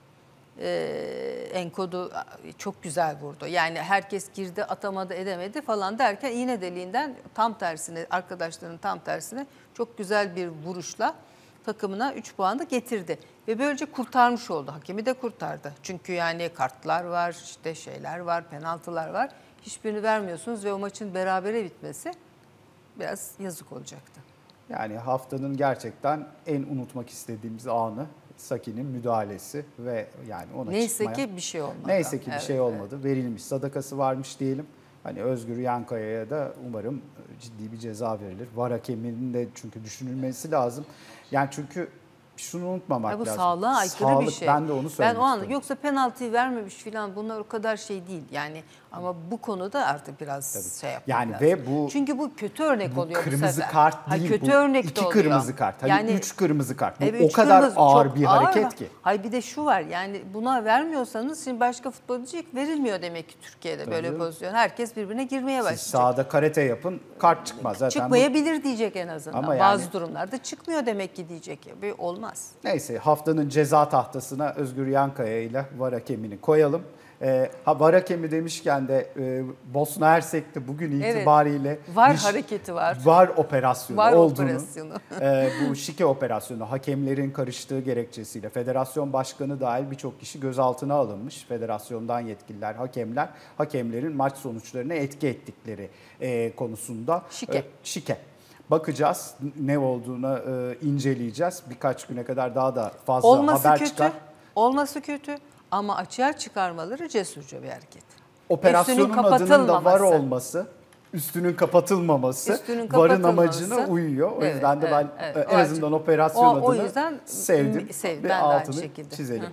Enkodu çok güzel vurdu. Yani herkes girdi, atamadı, edemedi falan derken iğne deliğinden tam tersine, arkadaşlarının tam tersine çok güzel bir vuruşla takımına 3 puan da getirdi. Ve böylece kurtarmış oldu. Hakemi de kurtardı. Çünkü yani kartlar var, işte şeyler var, penaltılar var. Hiçbirini vermiyorsunuz ve o maçın berabere bitmesi biraz yazık olacaktı. Yani haftanın gerçekten en unutmak istediğimiz anı Saki'nin müdahalesi ve yani ona neyse çıkmaya. ki bir şey olmadı. Neyse ki bir şey olmadı. Evet. Verilmiş, sadakası varmış diyelim. Hani Özgür Yankaya'ya da umarım ciddi bir ceza verilir. VAR hakeminin de çünkü düşünülmesi lazım. Yani çünkü şunu unutmamak bu lazım. sağlığa aykırı bir şey. Ben de onu söylemek istiyorum. Yoksa penaltıyı vermemiş falan bunlar o kadar şey değil. Yani ama bu konuda artık biraz şey yapmak yani lazım. ve bu çünkü bu kötü örnek oluyor bu kırmızı sefer. kart değil. Kötü bu örnek de iki oluyor. kırmızı kart. Hani yani 3 kırmızı kart. Bu evet, o kadar kırmızı, ağır bir hareket ki. Hayır bir de şu var. Yani buna vermiyorsanız şimdi başka futbolcu verilmiyor demek ki Türkiye'de Tabii böyle canım. pozisyon. Herkes birbirine girmeye başlayacak. Siz sahada karate yapın, kart çıkmaz zaten. Çıkmayabilir diyecek en azından. Ama yani, bazı durumlarda çıkmıyor demek ki diyecek. Olmaz. Neyse haftanın ceza tahtasına Özgür Yankaya ile VAR hakemini koyalım. VAR hakemi demişken de Bosna Hersek'te bugün itibariyle VAR hareketi var. VAR operasyonu VAR olduğunu, operasyonu. Bu şike operasyonu hakemlerin karıştığı gerekçesiyle federasyon başkanı dahil birçok kişi gözaltına alınmış. Federasyondan yetkililer, hakemlerin maç sonuçlarına etki ettikleri konusunda. Şike. Bakacağız ne olduğuna inceleyeceğiz. Birkaç güne kadar daha da fazla haber çıkar. Olması kötü ama açığa çıkarmaları cesurca bir hareket. Operasyonun adının da VAR olması, üstünün kapatılmaması VAR'ın amacına uyuyor. O yüzden de ben en azından operasyon adını sevdim ve altını çizelim.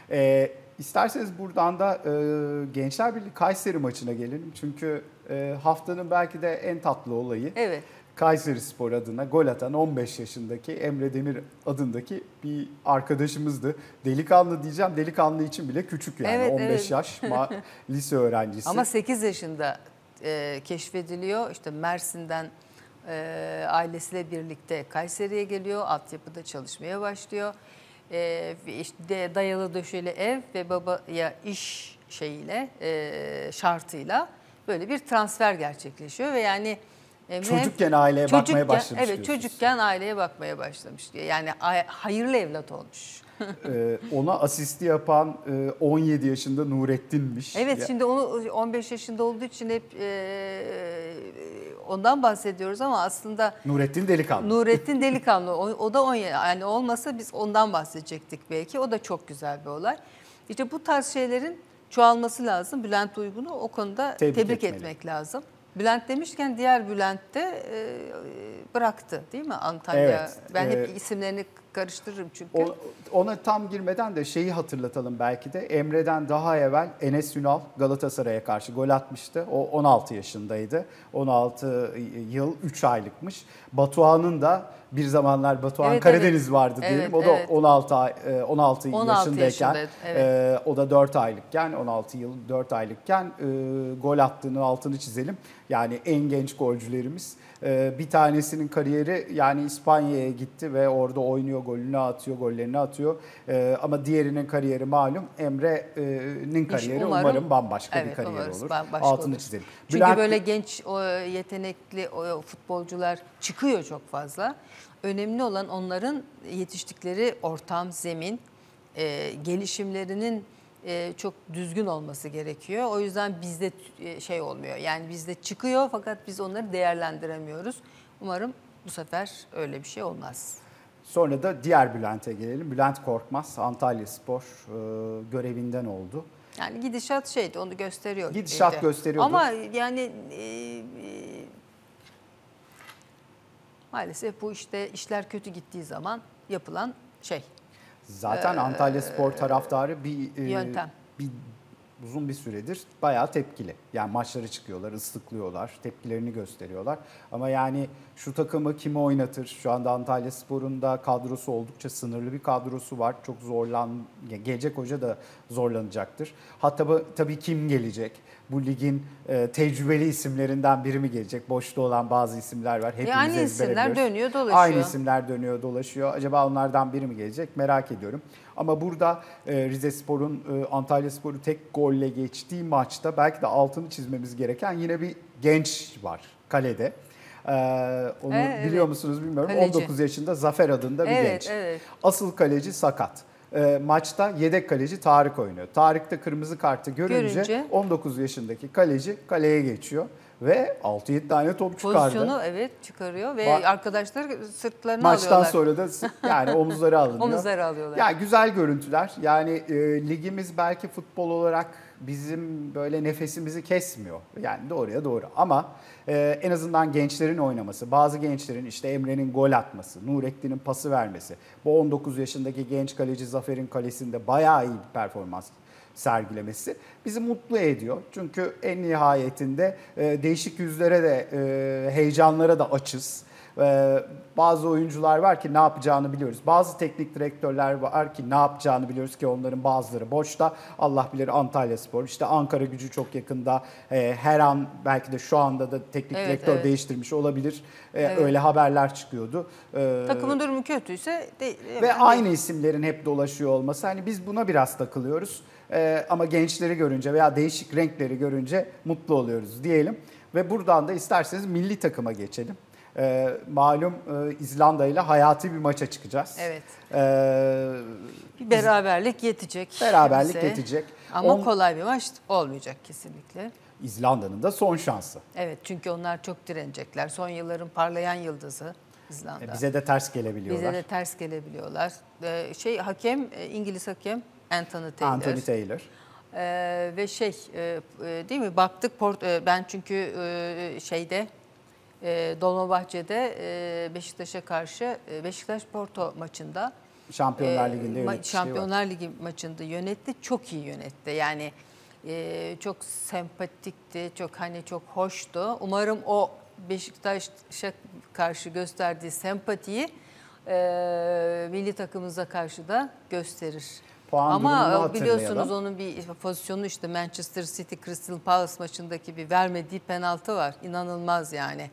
İsterseniz buradan da Gençler Birliği Kayseri maçına gelelim. Çünkü haftanın belki de en tatlı olayı. Evet. Kayserispor adına gol atan 15 yaşındaki Emre Demir adındaki bir arkadaşımızdı. Delikanlı diyeceğim, delikanlı için bile küçük yani 15 yaş lise öğrencisi. Ama 8 yaşında keşfediliyor. İşte Mersin'den ailesiyle birlikte Kayseri'ye geliyor. Altyapıda çalışmaya başlıyor. İşte dayalı döşeli ev ve babaya iş şartıyla böyle bir transfer gerçekleşiyor ve yani çocukken aileye bakmaya başlamış. Evet, çocukken aileye bakmaya başlamış diyor. Yani hayırlı evlat olmuş. Ona asisti yapan 17 yaşında Nurettin'miş. Evet, şimdi onu 15 yaşında olduğu için hep ondan bahsediyoruz ama aslında Nurettin Delikanlı. O da 17. Yani olmasa biz ondan bahsedecektik belki. O da çok güzel bir olay. İşte bu tarz şeylerin çoğalması lazım. Bülent Uygun'u o konuda tebrik etmek lazım. Bülent demişken diğer Bülent de bıraktı değil mi Antalya? Evet, ben hep isimlerini karıştırırım çünkü. Ona tam girmeden de şeyi hatırlatalım belki de. Emre'den daha evvel Enes Ünal Galatasaray'a karşı gol atmıştı. O 16 yaşındaydı. 16 yıl 3 aylıkmış. Batuhan'ın da bir zamanlar Karadeniz vardı diyelim. O da 16 yaşındayken o da 4 aylıkken 16 yıl 4 aylıkken gol attığının altını çizelim. Yani en genç golcülerimiz. Bir tanesinin kariyeri yani İspanya'ya gitti ve orada oynuyor, gollerini atıyor. Ama diğerinin kariyeri malum. Emre'nin kariyeri umarım bambaşka bir kariyer olur. Altını çizelim. Çünkü böyle genç yetenekli futbolcular çıkıyor çok fazla. Önemli olan onların yetiştikleri ortam, zemin, gelişimlerinin çok düzgün olması gerekiyor. O yüzden bizde şey olmuyor. Yani bizde çıkıyor fakat biz onları değerlendiremiyoruz. Umarım bu sefer öyle bir şey olmaz. Sonra da diğer Bülent'e gelelim. Bülent Korkmaz, Antalyaspor görevinden oldu. Yani gidişat şeydi, onu gösteriyor. Gidişat gösteriyordu. Ama yani maalesef bu işte işler kötü gittiği zaman yapılan şey. Zaten Antalyaspor taraftarı bir uzun bir süredir bayağı tepkili. Yani maçlara çıkıyorlar, ıslıklıyorlar, tepkilerini gösteriyorlar. Ama yani şu takımı kimi oynatır? Şu anda Antalyaspor'un da kadrosu oldukça sınırlı bir kadrosu var. Çok gelecek hoca da zorlanacaktır. Hatta tabii kim gelecek? Bu ligin tecrübeli isimlerinden biri mi gelecek? Boşta olan bazı isimler var. Hepimiz aynı isimler dönüyor dolaşıyor. Aynı isimler dönüyor dolaşıyor. Acaba onlardan biri mi gelecek? Merak ediyorum. Ama burada Rizespor'un Antalyaspor'u tek golle geçtiği maçta belki de altını çizmemiz gereken yine bir genç var kalede. Onu biliyor musunuz bilmiyorum. Kaleci. 19 yaşında Zafer adında bir genç. Evet. Asıl kaleci sakat. Maçta yedek kaleci Tarık oynuyor. Tarık da kırmızı kartı görünce 19 yaşındaki kaleci kaleye geçiyor. Ve 6-7 tane top çıkardı. Pozisyonu çıkarıyor ve arkadaşlar sırtlarını maçtan alıyorlar. Maçtan sonra da yani omuzları alınıyor. Omuzları alıyorlar. Ya güzel görüntüler. Yani ligimiz belki futbol olarak bizim böyle nefesimizi kesmiyor. Yani doğruya doğru. Ama en azından gençlerin oynaması, bazı gençlerin işte Emre'nin gol atması, Nurettin'in pası vermesi, bu 19 yaşındaki genç kaleci Zafer'in kalesinde bayağı iyi bir performans sergilemesi bizi mutlu ediyor. Çünkü en nihayetinde değişik yüzlere de heyecanlara da açız. Bazı oyuncular var ki ne yapacağını biliyoruz. Bazı teknik direktörler var ki ne yapacağını biliyoruz ki onların bazıları boşta. Allah bilir Antalyaspor, işte Ankaragücü çok yakında, her an belki de şu anda da teknik direktör değiştirmiş olabilir. Öyle haberler çıkıyordu. Takımın durumu kötüyse ve aynı isimlerin hep dolaşıyor olması. Hani biz buna biraz takılıyoruz. Ama gençleri görünce veya değişik renkleri görünce mutlu oluyoruz diyelim. Ve buradan da isterseniz milli takıma geçelim. Malum İzlanda ile hayati bir maça çıkacağız. Evet. Bir beraberlik yetecek. Yetecek. Ama kolay bir maç olmayacak kesinlikle. İzlanda'nın da son şansı. Evet, çünkü onlar çok direnecekler. Son yılların parlayan yıldızı İzlanda. Bize de ters gelebiliyorlar. Hakem, İngiliz hakem Anthony Taylor. Ve değil mi, baktık ben çünkü Dolmabahçe'de Beşiktaş'a karşı Beşiktaş Porto maçında Şampiyonlar Ligi'nde yönetmişliği Şampiyonlar Ligi maçında yönetti. Çok iyi yönetti. Yani çok sempatikti, çok hoştu. Umarım o Beşiktaş'a karşı gösterdiği sempatiyi milli takımımıza karşı da gösterir. Ama biliyorsunuz onun bir pozisyonu, işte Manchester City Crystal Palace maçındaki bir vermediği penaltı var. İnanılmaz yani.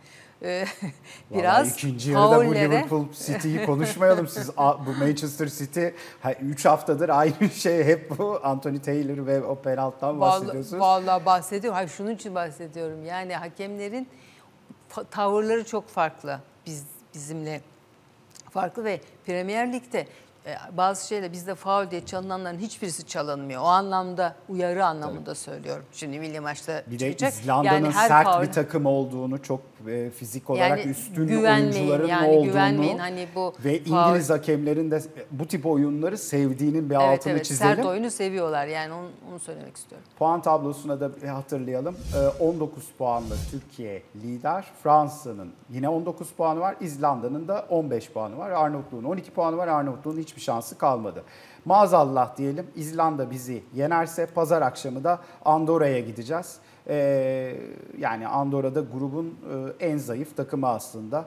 Biraz ikinci yarıda bu Liverpool City'yi konuşmayalım. Siz bu Manchester City 3 haftadır aynı şey, hep bu Anthony Taylor ve o penaltıdan bahsediyorsunuz. Vallahi bahsediyorum. Hayır, şunun için bahsediyorum. Yani hakemlerin tavırları çok farklı. Bizimle farklı ve Premier Lig'de bazı şeyler bizde faul diye çalınanların hiçbirisi çalınmıyor. O anlamda, uyarı anlamında söylüyorum. Şimdi milli maçta bir çıkacak. De İzlanda'nın sert bir takım olduğunu, çok fizik olarak üstün oyuncuların olduğunu ve İngiliz hakemlerin de bu tip oyunları sevdiğinin bir altını çizelim. Sert oyunu seviyorlar, yani onu söylemek istiyorum. Puan tablosuna da hatırlayalım. 19 puanla Türkiye lider. Fransa'nın yine 19 puanı var. İzlanda'nın da 15 puanı var. Arnavutluğun 12 puanı var. Arnavutluğun hiçbir şansı kalmadı. Maazallah diyelim, İzlanda bizi yenerse pazar akşamı da Andorra'ya gideceğiz. Yani Andorra'da grubun en zayıf takımı aslında.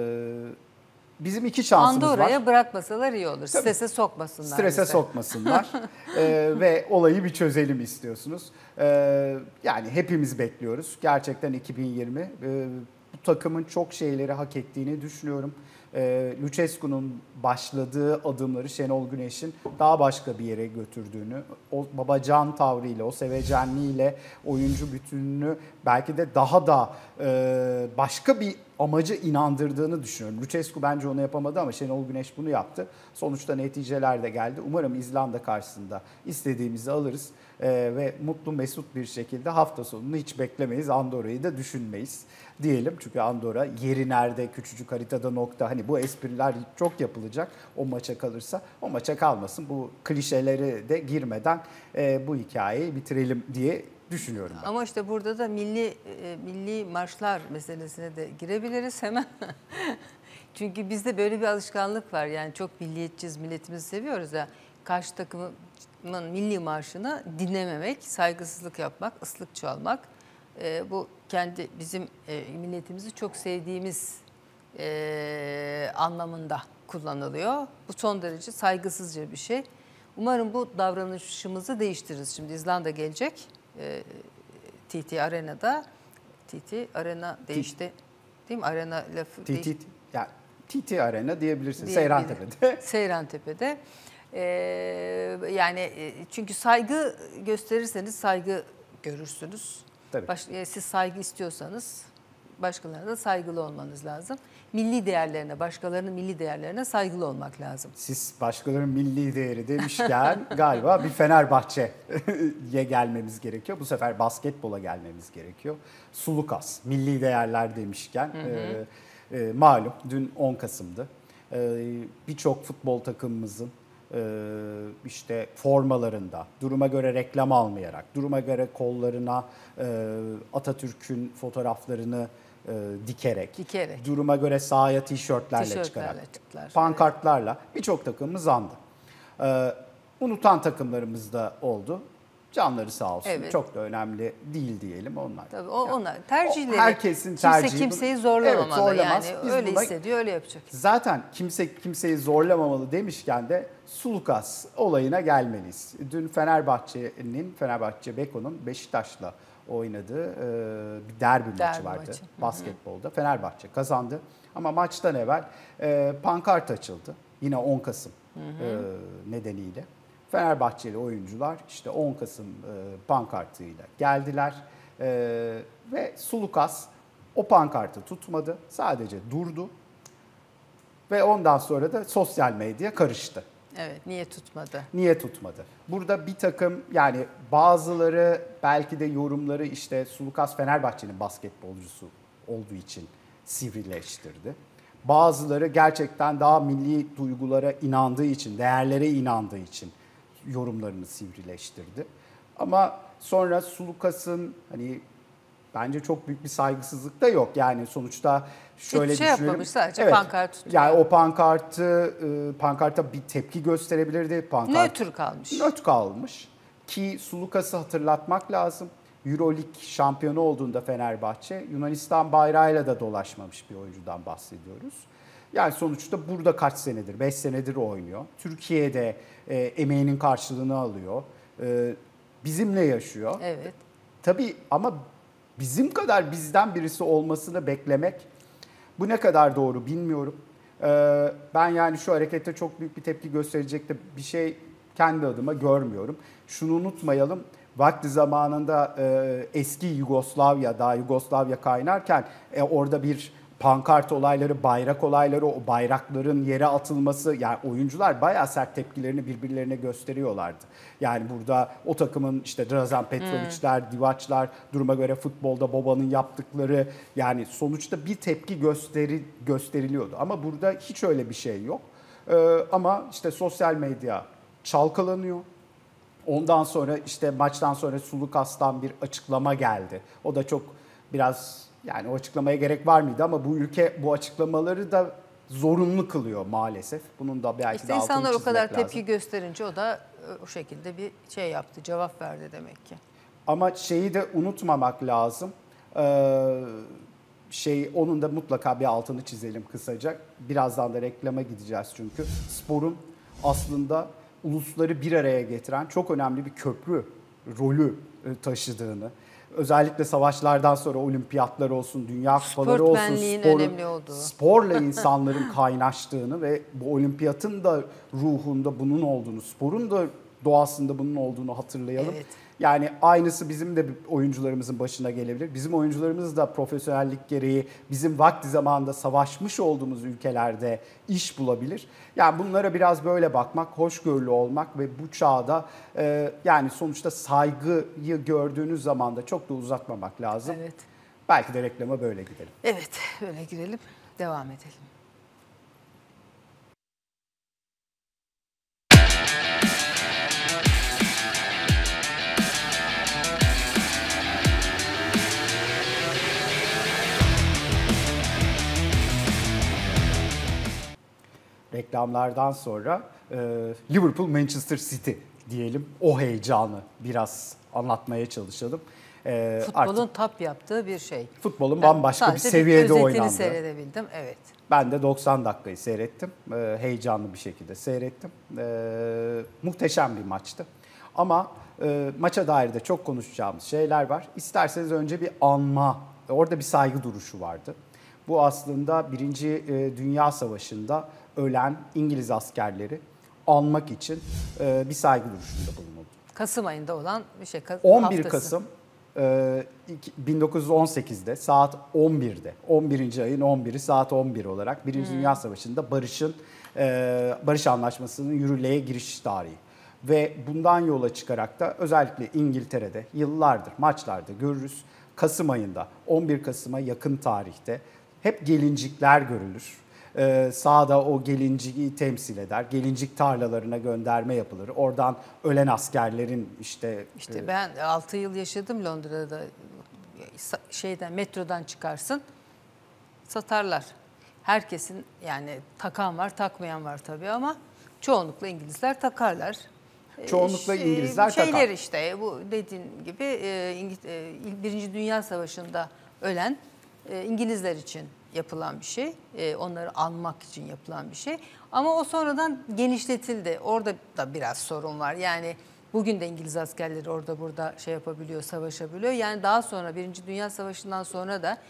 Bizim 2 şansımız var. Andorra'ya bırakmasalar iyi olur. Strese sokmasınlar. Sokmasınlar. Ve olayı bir çözelim istiyorsunuz. Yani hepimiz bekliyoruz. Gerçekten 2020 bu takımın çok şeyleri hak ettiğini düşünüyorum. Lucescu'nun başladığı adımları Şenol Güneş'in daha başka bir yere götürdüğünü, o babacan tavrıyla, o sevecenliğiyle oyuncu bütününü belki de daha da başka bir amacı inandırdığını düşünüyorum. Lucescu bence onu yapamadı ama Şenol Güneş bunu yaptı. Sonuçta neticeler de geldi. Umarım İzlanda karşısında istediğimizi alırız ve mutlu mesut bir şekilde hafta sonunu hiç beklemeyiz. Andorra'yı da düşünmeyiz diyelim. Çünkü Andorra yeri nerede, küçücük haritada nokta, hani bu espriler çok yapılacak o maça kalırsa. O maça kalmasın, bu klişeleri de girmeden bu hikayeyi bitirelim diye düşünüyorum ben. Ama işte burada da milli marşlar meselesine de girebiliriz hemen. Çünkü bizde böyle bir alışkanlık var. Yani çok milliyetçiyiz, milletimizi seviyoruz ya. Karşı takımın milli marşını dinlememek, saygısızlık yapmak, ıslık çalmak. Bu kendi bizim milletimizi çok sevdiğimiz anlamında kullanılıyor. Bu son derece saygısızca bir şey. Umarım bu davranışımızı değiştiririz. Şimdi İzlanda gelecek. TT Arena'da. TT Arena değişti. Değil mi? Arena lafı değişti. Yani TT Arena diyebilirsin. Seyrantepe'de. Seyrantepe'de. Yani çünkü saygı gösterirseniz saygı görürsünüz. Tabii. Siz saygı istiyorsanız başkalarına da saygılı olmanız lazım. Milli değerlerine, başkalarının milli değerlerine saygılı olmak lazım. Siz başkalarının milli değeri demişken galiba bir Fenerbahçe'ye gelmemiz gerekiyor. Bu sefer basketbola gelmemiz gerekiyor. Sulukas, milli değerler demişken malum dün 10 Kasım'dı. Birçok futbol takımımızın işte formalarında duruma göre reklam almayarak, duruma göre kollarına Atatürk'ün fotoğraflarını dikerek, duruma göre sahaya tişörtlerle çıkarak, pankartlarla birçok takımımız andı. Unutan takımlarımız da oldu. Canları sağ olsun. Evet. Çok da önemli değil diyelim onlar. Tabii onlar tercihleri. Herkesin tercihi. Kimseyi zorlamamalı. Evet, zorlamaz. Yani biz öyle hissediyor, öyle yapacak. Zaten kimseyi zorlamamalı demişken de Sulukas olayına gelmeliyiz. Dün Fenerbahçe Beko'nun Beşiktaş'la oynadığı bir derbi maçı vardı basketbolda. Fenerbahçe kazandı ama maçtan evvel pankart açıldı. Yine 10 Kasım nedeniyle. Fenerbahçeli oyuncular işte 10 Kasım pankartıyla geldiler ve Sulukas o pankartı tutmadı, sadece durdu ve ondan sonra da sosyal medya karıştı. Evet, niye tutmadı? Burada bir takım, yani bazıları belki de yorumları işte Sulukas Fenerbahçe'nin basketbolcusu olduğu için sivrileştirdi. Bazıları gerçekten daha milli duygulara inandığı için, değerlere inandığı için yorumlarını sivrileştirdi. Ama sonra Sulukas'ın hani bence çok büyük bir saygısızlık da yok. Yani sonuçta şöyle düşünelim. Yapmamış, sadece pankart tutuyor. Yani o pankarta bir tepki gösterebilirdi. Nötr kalmış. Ki Sulukas'ı hatırlatmak lazım. Euroleague şampiyonu olduğunda Fenerbahçe, Yunanistan bayrağıyla da dolaşmamış bir oyuncudan bahsediyoruz. Yani sonuçta burada kaç senedir, 5 senedir oynuyor. Türkiye'de emeğinin karşılığını alıyor. Bizimle yaşıyor. Evet. Tabii ama bizim kadar bizden birisi olmasını beklemek, bu ne kadar doğru bilmiyorum. Ben yani şu harekette çok büyük bir tepki gösterecek de bir şey kendi adıma görmüyorum. Şunu unutmayalım. Vakti zamanında eski Yugoslavya kaynarken orada bir pankart olayları, bayrak olayları, o bayrakların yere atılması, yani oyuncular bayağı sert tepkilerini birbirlerine gösteriyorlardı. Yani burada o takımın işte Drazen Petrovic'ler, Divaç'lar, duruma göre futbolda Boba'nın yaptıkları, yani sonuçta bir tepki gösteriliyordu. Ama burada hiç öyle bir şey yok. Ama işte sosyal medya çalkalanıyor. Ondan sonra işte maçtan sonra Sulukas'tan bir açıklama geldi. O da çok biraz, yani o açıklamaya gerek var mıydı ama bu ülke bu açıklamaları da zorunlu kılıyor maalesef. Bunun da belki de altını çizmek lazım. İnsanlar o kadar tepki gösterince o da o şekilde bir şey yaptı, cevap verdi demek ki. Ama şeyi de unutmamak lazım. Onun da mutlaka bir altını çizelim kısaca. Birazdan da reklama gideceğiz çünkü. Sporun aslında ulusları bir araya getiren çok önemli bir köprü rolü taşıdığını, özellikle savaşlardan sonra olimpiyatlar olsun, dünya kupaları olsun, sporla insanların kaynaştığını ve bu olimpiyatın da ruhunda bunun olduğunu, sporun da doğasında bunun olduğunu hatırlayalım. Evet. Yani aynısı bizim de oyuncularımızın başına gelebilir. Bizim oyuncularımız da profesyonellik gereği bizim vakti zamanında savaşmış olduğumuz ülkelerde iş bulabilir. Yani bunlara biraz böyle bakmak, hoşgörülü olmak ve bu çağda yani sonuçta saygıyı gördüğünüz zaman da çok da uzatmamak lazım. Evet. Belki de reklama böyle gidelim. Evet, böyle girelim, devam edelim. reklamlardan sonra Liverpool Manchester City diyelim. O heyecanı biraz anlatmaya çalışalım. Futbolun tap yaptığı bir şey. Futbolun bambaşka bir seviyede oynandı. Seyredebildim, evet. Ben de 90 dakikayı seyrettim. Heyecanlı bir şekilde seyrettim. Muhteşem bir maçtı. Ama maça dair de çok konuşacağımız şeyler var. İsterseniz önce bir anma, orada bir saygı duruşu vardı. Bu aslında 1. Dünya Savaşı'nda ölen İngiliz askerleri anmak için bir saygı duruşunda bulunuldu. Kasım ayında olan bir şey. 11 haftası. Kasım 1918'de saat 11'de, 11. ayın 11'i saat 11 olarak 1. Dünya Savaşı'nda barış anlaşmasının yürürlüğe giriş tarihi. Ve bundan yola çıkarak da özellikle İngiltere'de yıllardır maçlarda görürüz. Kasım ayında, 11 Kasım'a yakın tarihte hep gelincikler görülür. Sahada o gelinciği temsil eder. Gelincik tarlalarına gönderme yapılır. Oradan ölen askerlerin İşte ben 6 yıl yaşadım Londra'da. Metrodan çıkarsın, satarlar. Herkesin, yani takan var, takmayan var tabii ama çoğunlukla İngilizler takarlar. Çoğunlukla İngilizler takar. Şeyler işte bu dediğin gibi 1. Dünya Savaşı'nda ölen İngilizler için yapılan bir şey. Onları anmak için yapılan bir şey. Ama o sonradan genişletildi. Orada da biraz sorun var. Yani bugün de İngiliz askerleri orada burada şey yapabiliyor, savaşabiliyor. Yani daha sonra 1. Dünya Savaşı'ndan sonra da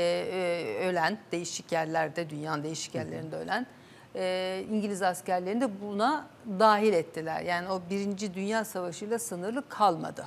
ölen, değişik yerlerde, dünyanın değişik yerlerinde ölen İngiliz askerlerini de buna dahil ettiler. Yani o 1. Dünya Savaşı'yla sınırlı kalmadı.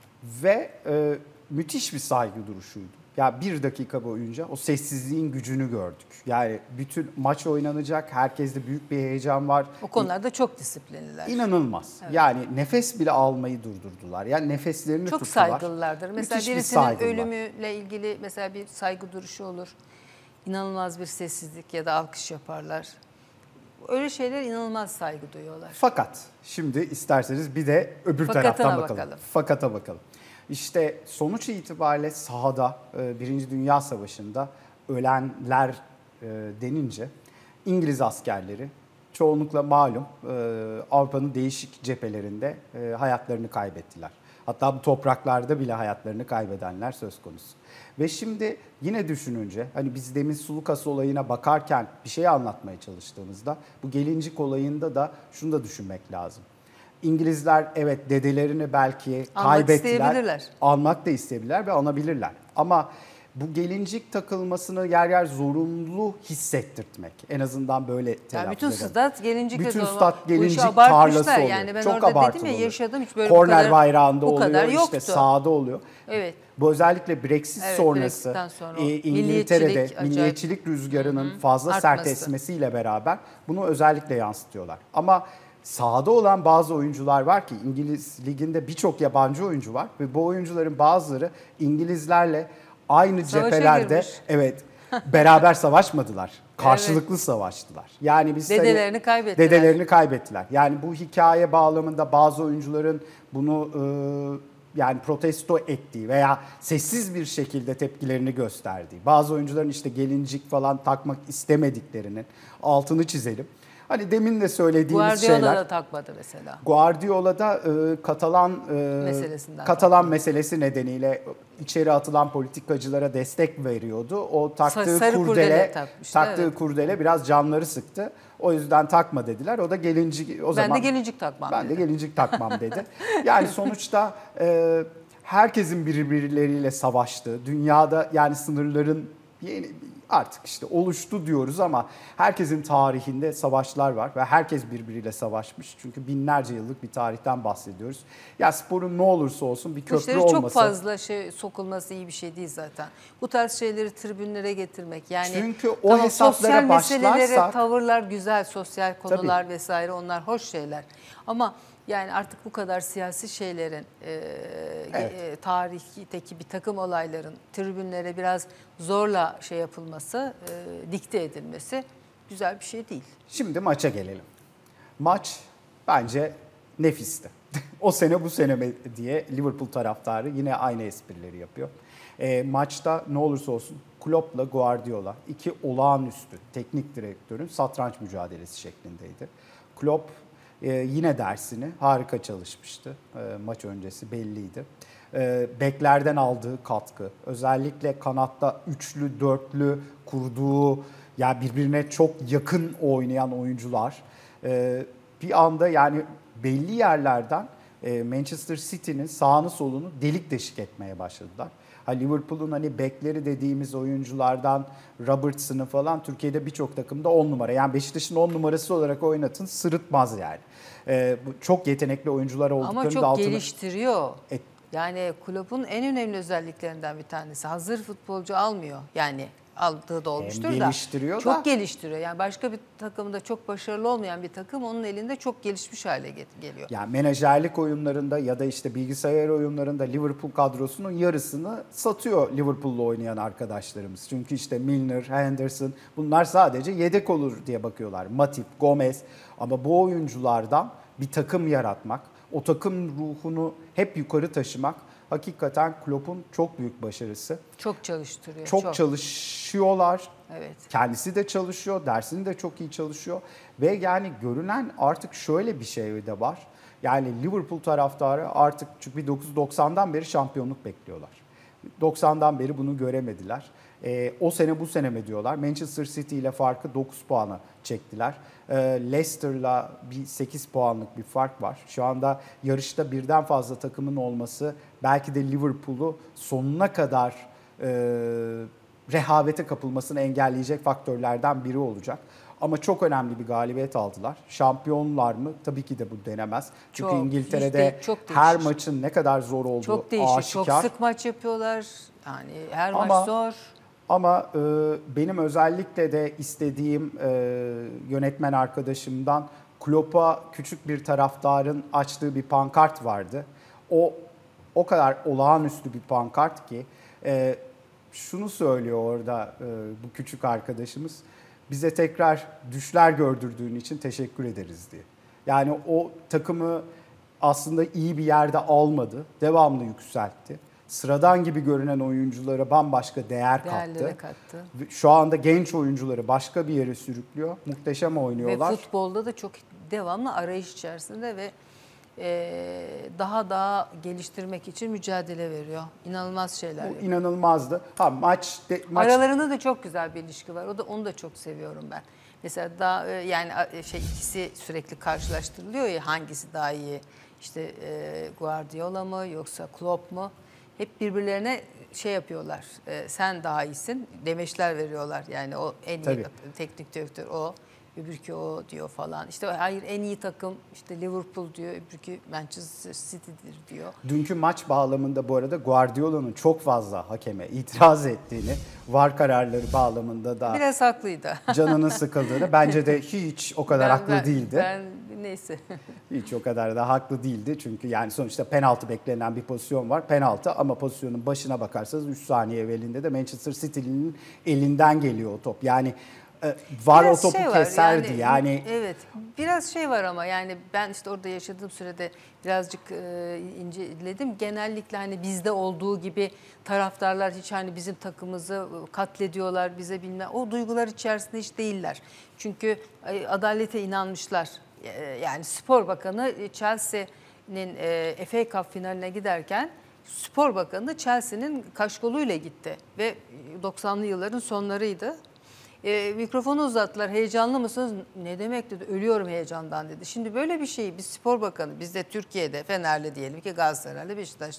Ve müthiş bir saygı duruşuydu. Ya 1 dakika boyunca o sessizliğin gücünü gördük. Yani bütün maç oynanacak, herkeste büyük bir heyecan var. O konularda çok disiplinliler. İnanılmaz. Evet. Yani nefes bile almayı durdurdular. Yani nefeslerini çok tuttular. Çok saygılılardır. Mesela birisinin ölümüyle ilgili mesela bir saygı duruşu olur. İnanılmaz bir sessizlik ya da alkış yaparlar. Öyle şeyler inanılmaz saygı duyuyorlar. Fakat şimdi isterseniz bir de öbür taraftan bakalım. Fakata bakalım. İşte sonuç itibariyle sahada 1. Dünya Savaşı'nda ölenler denince İngiliz askerleri çoğunlukla malum Avrupa'nın değişik cephelerinde hayatlarını kaybettiler. Hatta bu topraklarda bile hayatlarını kaybedenler söz konusu. Ve şimdi yine düşününce hani biz demin Sulukas olayına bakarken bir şey anlatmaya çalıştığımızda bu gelincik olayında da şunu da düşünmek lazım. İngilizler evet dedelerini belki kaybettiler. Almak da isteyebilirler ve anabilirler. Ama bu gelincik takılmasını yer yer zorunlu hissettirtmek. En azından böyle telaffuz yani bütün stat gelincikle bütün stat gelincik tarlası oluyor. Yani ben çok orada dedim ya yaşadım hiç böyle Korner bayrağında bu oluyor, kadar işte sahada oluyor. Evet. Bu özellikle Brexit sonrası İngiltere'de milliyetçilik rüzgarının fazla sert esmesiyle beraber bunu özellikle yansıtıyorlar. Ama sahada olan bazı oyuncular var ki İngiliz liginde birçok yabancı oyuncu var ve bu oyuncuların bazıları İngilizlerle aynı cephelerde beraber savaşmadılar. Karşılıklı savaştılar. Yani biz dedelerini kaybettiler. Yani bu hikaye bağlamında bazı oyuncuların bunu yani protesto ettiği veya sessiz bir şekilde tepkilerini gösterdiği, bazı oyuncuların işte gelincik falan takmak istemediklerinin altını çizelim. Hani demin de söylediğimiz şeyler. Guardiola da takmadı mesela. Guardiola da Katalan meselesi nedeniyle içeri atılan politikacılara destek veriyordu. O taktığı kurdele biraz canları sıktı. O yüzden takma dediler. O da gelincik Ben de gelincik takmam. Ben de gelincik takmam dedi. Yani sonuçta herkesin birbirleriyle savaştığı, dünyada yani sınırların artık işte oluştu diyoruz ama herkesin tarihinde savaşlar var ve herkes birbiriyle savaşmış. Çünkü binlerce yıllık bir tarihten bahsediyoruz. Ya sporun ne olursa olsun bir köprü olması. Çok fazla sokulması iyi bir şey değil zaten. Bu tarz şeyleri tribünlere getirmek. Yani çünkü o hesaplara başlarsak. Sosyal meselelere tavırlar güzel, sosyal konular vesaire onlar hoş şeyler. Ama yani artık bu kadar siyasi şeylerin, tarihteki bir takım olayların tribünlere biraz zorla şey yapılması, dikte edilmesi güzel bir şey değil. Şimdi maça gelelim. Maç bence nefisti. O sene bu sene mi diye Liverpool taraftarı yine aynı esprileri yapıyor. Maçta ne olursa olsun Klopp'la Guardiola, iki olağanüstü teknik direktörün satranç mücadelesi şeklindeydi. Klopp yine dersini harika çalışmıştı. Maç öncesi belliydi. Beklerden aldığı katkı, özellikle kanatta üçlü, dörtlü kurduğu, yani birbirine çok yakın oynayan oyuncular bir anda yani belli yerlerden Manchester City'nin sağını solunu delik deşik etmeye başladılar. Liverpool'un hani bekleri dediğimiz oyunculardan Robertson'ı falan Türkiye'de birçok takımda 10 numara. Yani Beşiktaş'ın 10 numarası olarak oynatın sırıtmaz yani. Çok yetenekli oyuncular olduklarını ama çok da altına... geliştiriyor. Yani Klopp'un en önemli özelliklerinden bir tanesi. Hazır futbolcu almıyor. Yani aldığı da olmuştur da. Geliştiriyor çok da. geliştiriyor. Yani başka bir takımda çok başarılı olmayan bir takım onun elinde çok gelişmiş hale geliyor. Yani menajerlik oyunlarında ya da işte bilgisayar oyunlarında Liverpool kadrosunun yarısını satıyor Liverpool'la oynayan arkadaşlarımız. Çünkü işte Milner, Henderson bunlar sadece yedek olur diye bakıyorlar. Matip, Gomez, ama bu oyunculardan bir takım yaratmak, o takım ruhunu hep yukarı taşımak hakikaten Klopp'un çok büyük başarısı. Çok çalıştırıyor. Çok çalışıyorlar. Evet. Kendisi de çalışıyor, dersini de çok iyi çalışıyor. Ve yani görünen artık şöyle bir şey de var. Yani Liverpool taraftarı artık çünkü 1990'dan beri şampiyonluk bekliyorlar. 90'dan beri bunu göremediler. O sene bu sene mi diyorlar. Manchester City ile farkı 9 puana çektiler. Leicester'la bir 8 puanlık bir fark var. Şu anda yarışta birden fazla takımın olması belki de Liverpool'u sonuna kadar rehavete kapılmasını engelleyecek faktörlerden biri olacak. Ama çok önemli bir galibiyet aldılar. Şampiyonlar mı? Tabii ki de bu denemez. Çünkü İngiltere'de çok her maçın ne kadar zor olduğu çok değişik, aşikar. Çok sık maç yapıyorlar. Yani her maç zor. Ama benim özellikle de istediğim yönetmen arkadaşımdan Klopp'a küçük bir taraftarın açtığı bir pankart vardı. O kadar olağanüstü bir pankart ki şunu söylüyor orada bu küçük arkadaşımız. Bize tekrar düşler gördürdüğün için teşekkür ederiz diye. Yani o takımı aslında iyi bir yerde almadı. Devamlı yükseltti. Sıradan gibi görünen oyunculara bambaşka değer kattı. Şu anda genç oyuncuları başka bir yere sürüklüyor. Muhteşem oynuyorlar. Ve futbolda da çok devamlı arayış içerisinde ve daha geliştirmek için mücadele veriyor. İnanılmaz şeyler yapıyor. İnanılmazdı. Maç aralarında da çok güzel bir ilişki var. Onu da çok seviyorum ben. Mesela daha yani ikisi sürekli karşılaştırılıyor ya, hangisi daha iyi? İşte Guardiola mı yoksa Klopp mu? Hep birbirlerine şey yapıyorlar. Sen daha iyisin demeçler veriyorlar. Yani o en iyi teknik direktör o. Öbürkü o diyor falan. İşte hayır en iyi takım işte Liverpool diyor. Öbürkü Manchester City'dir diyor. Dünkü maç bağlamında bu arada Guardiola'nın çok fazla hakeme itiraz ettiğini, VAR kararları bağlamında da biraz haklıydı. Canının sıkıldığını, bence de hiç o kadar haklı değildi. Neyse. Hiç o kadar da haklı değildi. Çünkü yani sonuçta penaltı beklenen bir pozisyon var. Penaltı ama pozisyonun başına bakarsanız 3 saniye evvelinde de Manchester City'nin elinden geliyor o top. Yani VAR o topu keserdi yani. Evet, biraz şey var ama yani ben işte orada yaşadığım sürede birazcık inceledim. Genellikle hani bizde olduğu gibi taraftarlar hiç hani bizim takımımızı katlediyorlar, bize bilmem. O duygular içerisinde hiç değiller. Çünkü adalete inanmışlar. Yani Spor Bakanı Chelsea'nin FA Cup finaline giderken Spor Bakanı Chelsea'nin kaşkoluyla gitti ve 90'lı yılların sonlarıydı. Mikrofonu uzattılar. Heyecanlı mısınız? Ne demek dedi. Ölüyorum heyecandan dedi. Şimdi böyle bir şeyi biz Spor Bakanı, biz de Türkiye'de Fenerli diyelim ki Galatasaraylı, Beşiktaş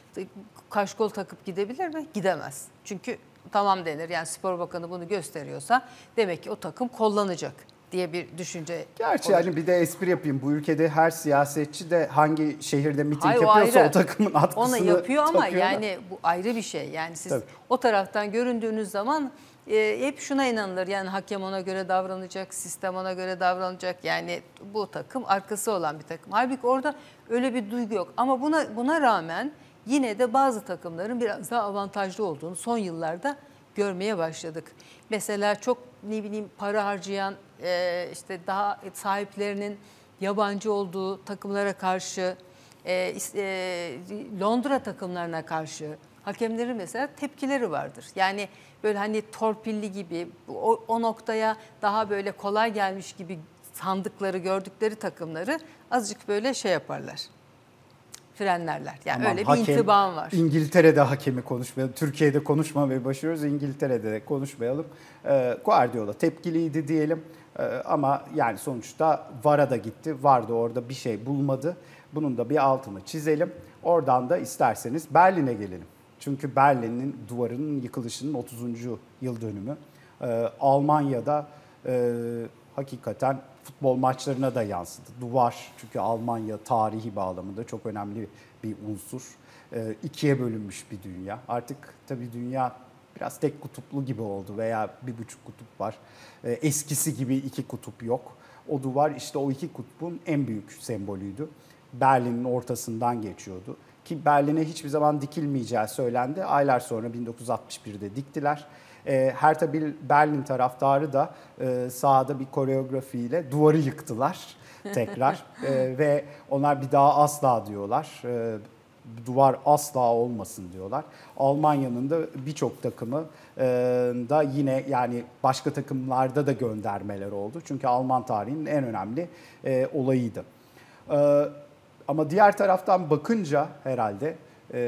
kaşkol takıp gidebilir mi? Gidemez. Çünkü tamam denir. Yani Spor Bakanı bunu gösteriyorsa demek ki o takım kollanacak diye bir düşünce. Gerçi yani bir de espri yapayım. Bu ülkede her siyasetçi de hangi şehirde miting yapıyorsa o takımın atkısını ona yapıyor ama takıyor yani bu ayrı bir şey. Yani siz o taraftan göründüğünüz zaman hep şuna inanılır. Yani hakem ona göre davranacak, sistem ona göre davranacak. Yani bu takım arkası olan bir takım. Halbuki orada öyle bir duygu yok. Ama buna rağmen yine de bazı takımların biraz daha avantajlı olduğunu son yıllarda görmeye başladık. Mesela çok para harcayan işte daha sahiplerinin yabancı olduğu takımlara karşı, Londra takımlarına karşı hakemlerin mesela tepkileri vardır. Yani böyle hani torpilli gibi o noktaya daha böyle kolay gelmiş gibi sandıkları, gördükleri takımları azıcık böyle şey yaparlar. Frenlerler. Yani Aman, öyle bir hakem, intibam var. İngiltere'de hakemi konuşmayalım. Türkiye'de konuşmamaya başlıyoruz. İngiltere'de de konuşmayalım. Guardiola tepkiliydi diyelim. Ama yani sonuçta VAR'a da gitti. VAR da orada bir şey bulmadı. Bunun da bir altını çizelim. Oradan da isterseniz Berlin'e gelelim. Çünkü Berlin'in duvarının yıkılışının 30. yıl dönümü. Almanya'da hakikaten futbol maçlarına da yansıdı. Duvar, çünkü Almanya tarihi bağlamında çok önemli bir unsur. İkiye bölünmüş bir dünya. Artık tabii dünya biraz tek kutuplu gibi oldu veya 1,5 kutup var. Eskisi gibi 2 kutup yok. O duvar işte o 2 kutbun en büyük sembolüydü. Berlin'in ortasından geçiyordu. Ki Berlin'e hiçbir zaman dikilmeyeceği söylendi. Aylar sonra 1961'de diktiler. Hertha Berlin taraftarı da sahada bir koreografiyle duvarı yıktılar tekrar. Ve onlar bir daha asla diyorlar. Duvar asla olmasın diyorlar. Almanya'nın da birçok takımı da yine yani başka takımlarda da göndermeler oldu. Çünkü Alman tarihinin en önemli olayıydı. Ama diğer taraftan bakınca herhalde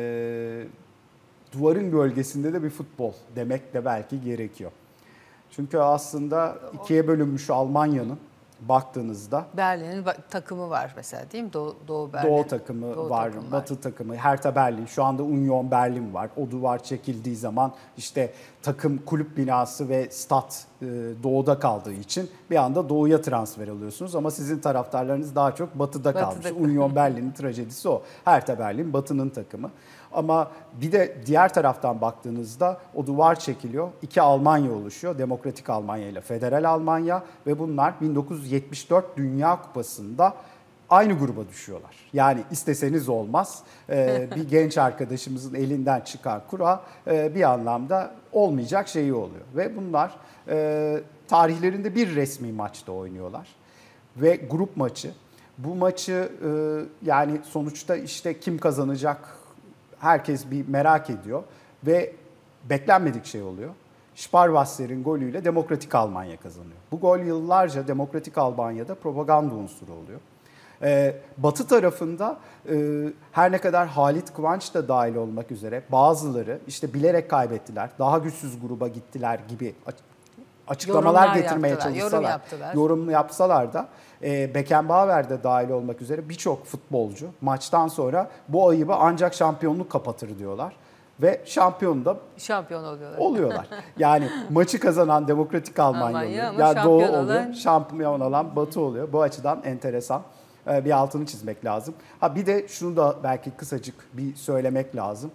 duvarın gölgesinde de bir futbol demek de belki gerekiyor. Çünkü aslında ikiye bölünmüş Almanya'nın baktığınızda Berlin'in takımı var mesela değil mi? Doğu Berlin. Doğu takımı var, Batı takımı, Hertha Berlin, şu anda Union Berlin var. O duvar çekildiği zaman işte takım, kulüp binası ve stat doğuda kaldığı için bir anda doğuya transfer alıyorsunuz. Ama sizin taraftarlarınız daha çok batıda kalmış. Union Berlin'in trajedisi o. Hertha Berlin batının takımı. Ama bir de diğer taraftan baktığınızda o duvar çekiliyor. 2 Almanya oluşuyor. Demokratik Almanya ile Federal Almanya ve bunlar 1974 Dünya Kupası'nda aynı gruba düşüyorlar. Yani isteseniz olmaz. Bir genç arkadaşımızın elinden çıkan kura bir anlamda olmayacak şeyi oluyor. Ve bunlar tarihlerinde bir resmi maçta oynuyorlar. Ve grup maçı. Bu maçı yani sonuçta işte kim kazanacak herkes bir merak ediyor. Ve beklenmedik şey oluyor. Sparwasser'in golüyle Demokratik Almanya kazanıyor. Bu gol yıllarca Demokratik Almanya'da propaganda unsuru oluyor. Batı tarafında her ne kadar Halit Kıvanç da dahil olmak üzere bazıları işte bilerek kaybettiler, daha güçsüz gruba gittiler gibi açıklamalar getirmeye çalışsalar, yorum yapsalar da Beckenbauer de dahil olmak üzere birçok futbolcu maçtan sonra bu ayıbı ancak şampiyonluk kapatır diyorlar. Ve şampiyon oluyorlar. Yani maçı kazanan Demokratik Almanya oluyor. Yani Doğu oluyor, şampiyon olan Batı oluyor. Bu açıdan enteresan. Bir altını çizmek lazım. Bir de şunu da belki kısacık bir söylemek lazım.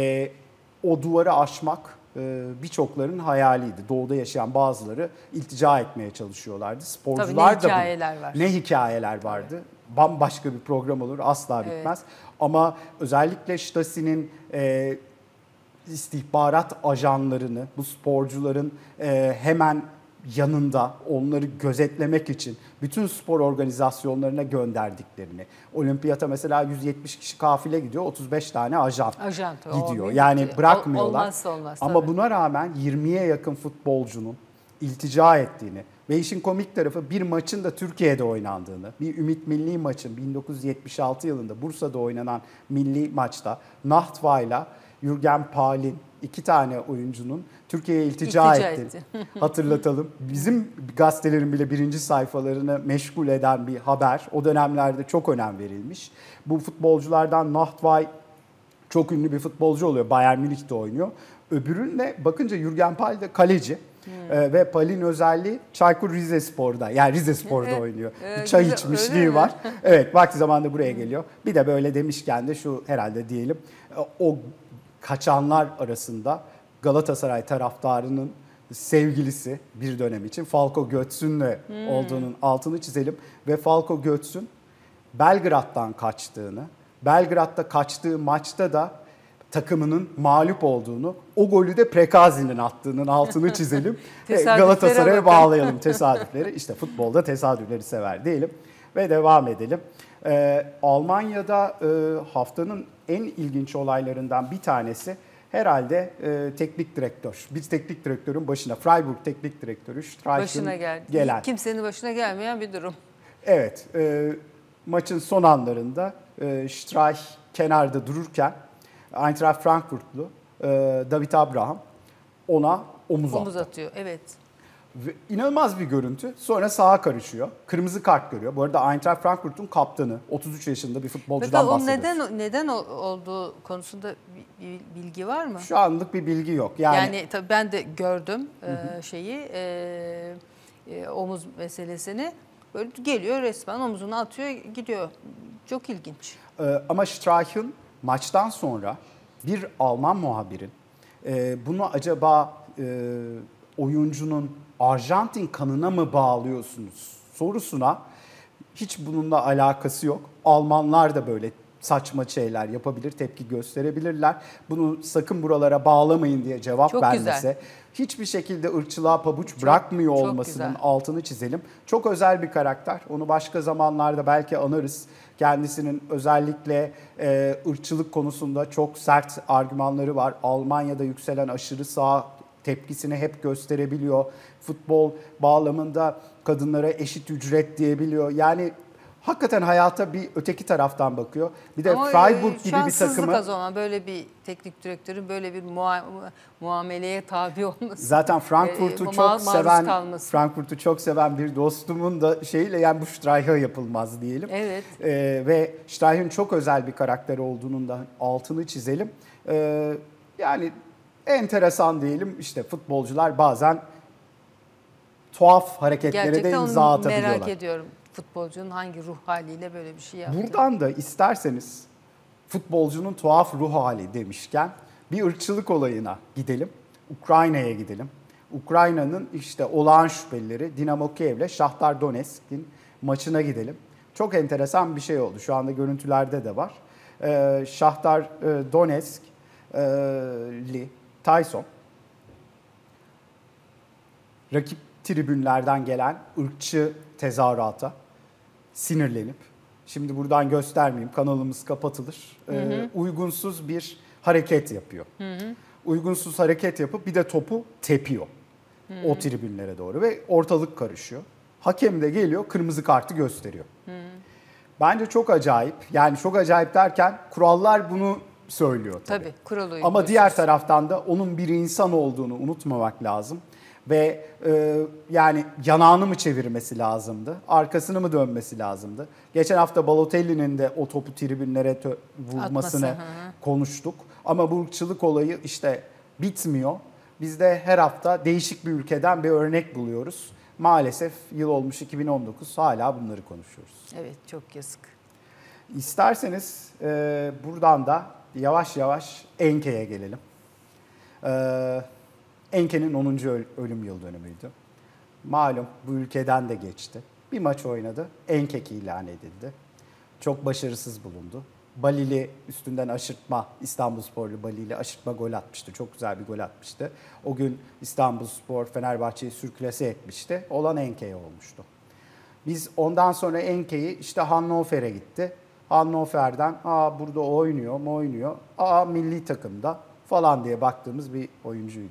O duvarı aşmak birçokların hayaliydi. Doğuda yaşayan bazıları iltica etmeye çalışıyorlardı. Sporcular da ne hikayeler vardı. Bambaşka bir program olur, asla bitmez. Evet. Ama özellikle Stasi'nin istihbarat ajanlarını, bu sporcuların hemen yanında onları gözetlemek için bütün spor organizasyonlarına gönderdiklerini. Olimpiyata mesela 170 kişi kafile gidiyor, 35 tane ajan gidiyor. Yani bırakmıyorlar. Olmaz, ama tabii. Buna rağmen 20'ye yakın futbolcunun iltica ettiğini ve işin komik tarafı bir maçın da Türkiye'de oynandığını, bir Ümit Milli maçın 1976 yılında Bursa'da oynanan milli maçta Nachtwey'la Jürgen Pahlin 2 tane oyuncunun Türkiye'ye iltica etti. Hatırlatalım. Bizim gazetelerin bile birinci sayfalarını meşgul eden bir haber. O dönemlerde çok önem verilmiş. Bu futbolculardan Nachtwey çok ünlü bir futbolcu oluyor. Bayern Münih'te oynuyor. Öbürünle bakınca Jürgen Pahl de kaleci. Ve Pahlin özelliği Çaykur Rizespor'da. Yani Rizespor'da oynuyor. Çay içmişliği var. Evet, vakti zamanında buraya geliyor. Bir de böyle demişken de şu herhalde diyelim. O kaçanlar arasında Galatasaray taraftarının sevgilisi bir dönem için Falco Götz'ünle olduğunun altını çizelim. Ve Falco Götz'ün Belgrad'dan kaçtığını, Belgrad'da kaçtığı maçta da takımının mağlup olduğunu, o golü de Prekazi'nin attığının altını çizelim. Galatasaray'a bağlayalım tesadüfleri. İşte futbolda tesadüfleri sever diyelim ve devam edelim. Almanya'da haftanın en ilginç olaylarından bir tanesi Herhalde teknik direktör. Biz teknik direktörün başına. Freiburg teknik direktörü başına gelen. Kimsenin başına gelmeyen bir durum. Evet. Maçın son anlarında Streich kenarda dururken Eintracht Frankfurtlu David Abraham ona omuz atıyor. Evet. Ve inanılmaz bir görüntü. Sonra sağa karışıyor. Kırmızı kart görüyor. Bu arada Eintracht Frankfurt'un kaptanı. 33 yaşında bir futbolcudan bahsediyoruz. Neden olduğu konusunda bir bilgi var mı? Şu anlık bir bilgi yok. Yani tabii ben de gördüm omuz meselesini. Böyle geliyor resmen omuzunu atıyor gidiyor. Çok ilginç. Ama Streich'ın maçtan sonra bir Alman muhabirin bunu acaba oyuncunun Arjantin kanına mı bağlıyorsunuz sorusuna hiç bununla alakası yok. Almanlar da böyle saçma şeyler yapabilir, tepki gösterebilirler. Bunu sakın buralara bağlamayın diye cevap çok vermese, güzel. hiçbir şekilde ırkçılığa pabuç bırakmıyor olmasının altını çizelim. Çok özel bir karakter. Onu başka zamanlarda belki anarız. Kendisinin özellikle ırkçılık konusunda çok sert argümanları var. Almanya'da yükselen aşırı sağ tepkisini hep gösterebiliyor. Futbol bağlamında kadınlara eşit ücret diyebiliyor. Yani hakikaten hayata bir öteki taraftan bakıyor. Bir de Freiburg gibi bir takımı... o zaman böyle bir teknik direktörün böyle bir muameleye tabi olması. Zaten Frankfurt'u çok seven bir dostumun da şeyiyle yani bu Streich'a yapılmaz diyelim. Evet. Ve Streich'in çok özel bir karakter olduğunun da altını çizelim. Yani enteresan diyelim işte futbolcular bazen tuhaf hareketlere de imza atabiliyorlar. Gerçekten merak ediyorum futbolcunun hangi ruh haliyle böyle bir şey yaptığını. Buradan da isterseniz futbolcunun tuhaf ruh hali demişken bir ırkçılık olayına gidelim. Ukrayna'ya gidelim. Ukrayna'nın işte olağan şüphelileri Dinamo Kiev'le Shakhtar Donetsk'in maçına gidelim. Çok enteresan bir şey oldu. Şu anda görüntülerde de var. Shakhtar Donetsk'li Tyson rakip tribünlerden gelen ırkçı tezahürata sinirlenip, şimdi buradan göstermeyeyim kanalımız kapatılır, uygunsuz bir hareket yapıyor. Uygunsuz hareket yapıp bir de topu tepiyor o tribünlere doğru ve ortalık karışıyor. Hakem de geliyor kırmızı kartı gösteriyor. Bence çok acayip. Yani çok acayip derken kurallar bunu söylüyor tabii. Tabii kural uygunsuz. Ama diğer taraftan da onun bir insan olduğunu unutmamak lazım. Ve yani yanağını mı çevirmesi lazımdı, arkasını mı dönmesi lazımdı? Geçen hafta Balotelli'nin de o topu tribünlere vurmasını konuştuk. Ama bu ırkçılık olayı işte bitmiyor. Biz de her hafta değişik bir ülkeden bir örnek buluyoruz. Maalesef yıl olmuş 2019 hala bunları konuşuyoruz. Evet çok yazık. İsterseniz buradan da yavaş yavaş Enke'ye gelelim. Enke'nin 10. ölüm yıl dönümüydü. Malum bu ülkeden de geçti. Bir maç oynadı, Enkek ilan edildi. Çok başarısız bulundu. Balili üstünden aşırtma, İstanbulsporlu Balili aşırtma gol atmıştı. Çok güzel bir gol atmıştı. O gün İstanbulspor Fenerbahçe'yi sürklase etmişti. Olan Enke'ye olmuştu. Biz ondan sonra Enke'yi işte Hannover'e gitti. Hannover'den burada oynuyor. Milli takımda falan diye baktığımız bir oyuncuydu.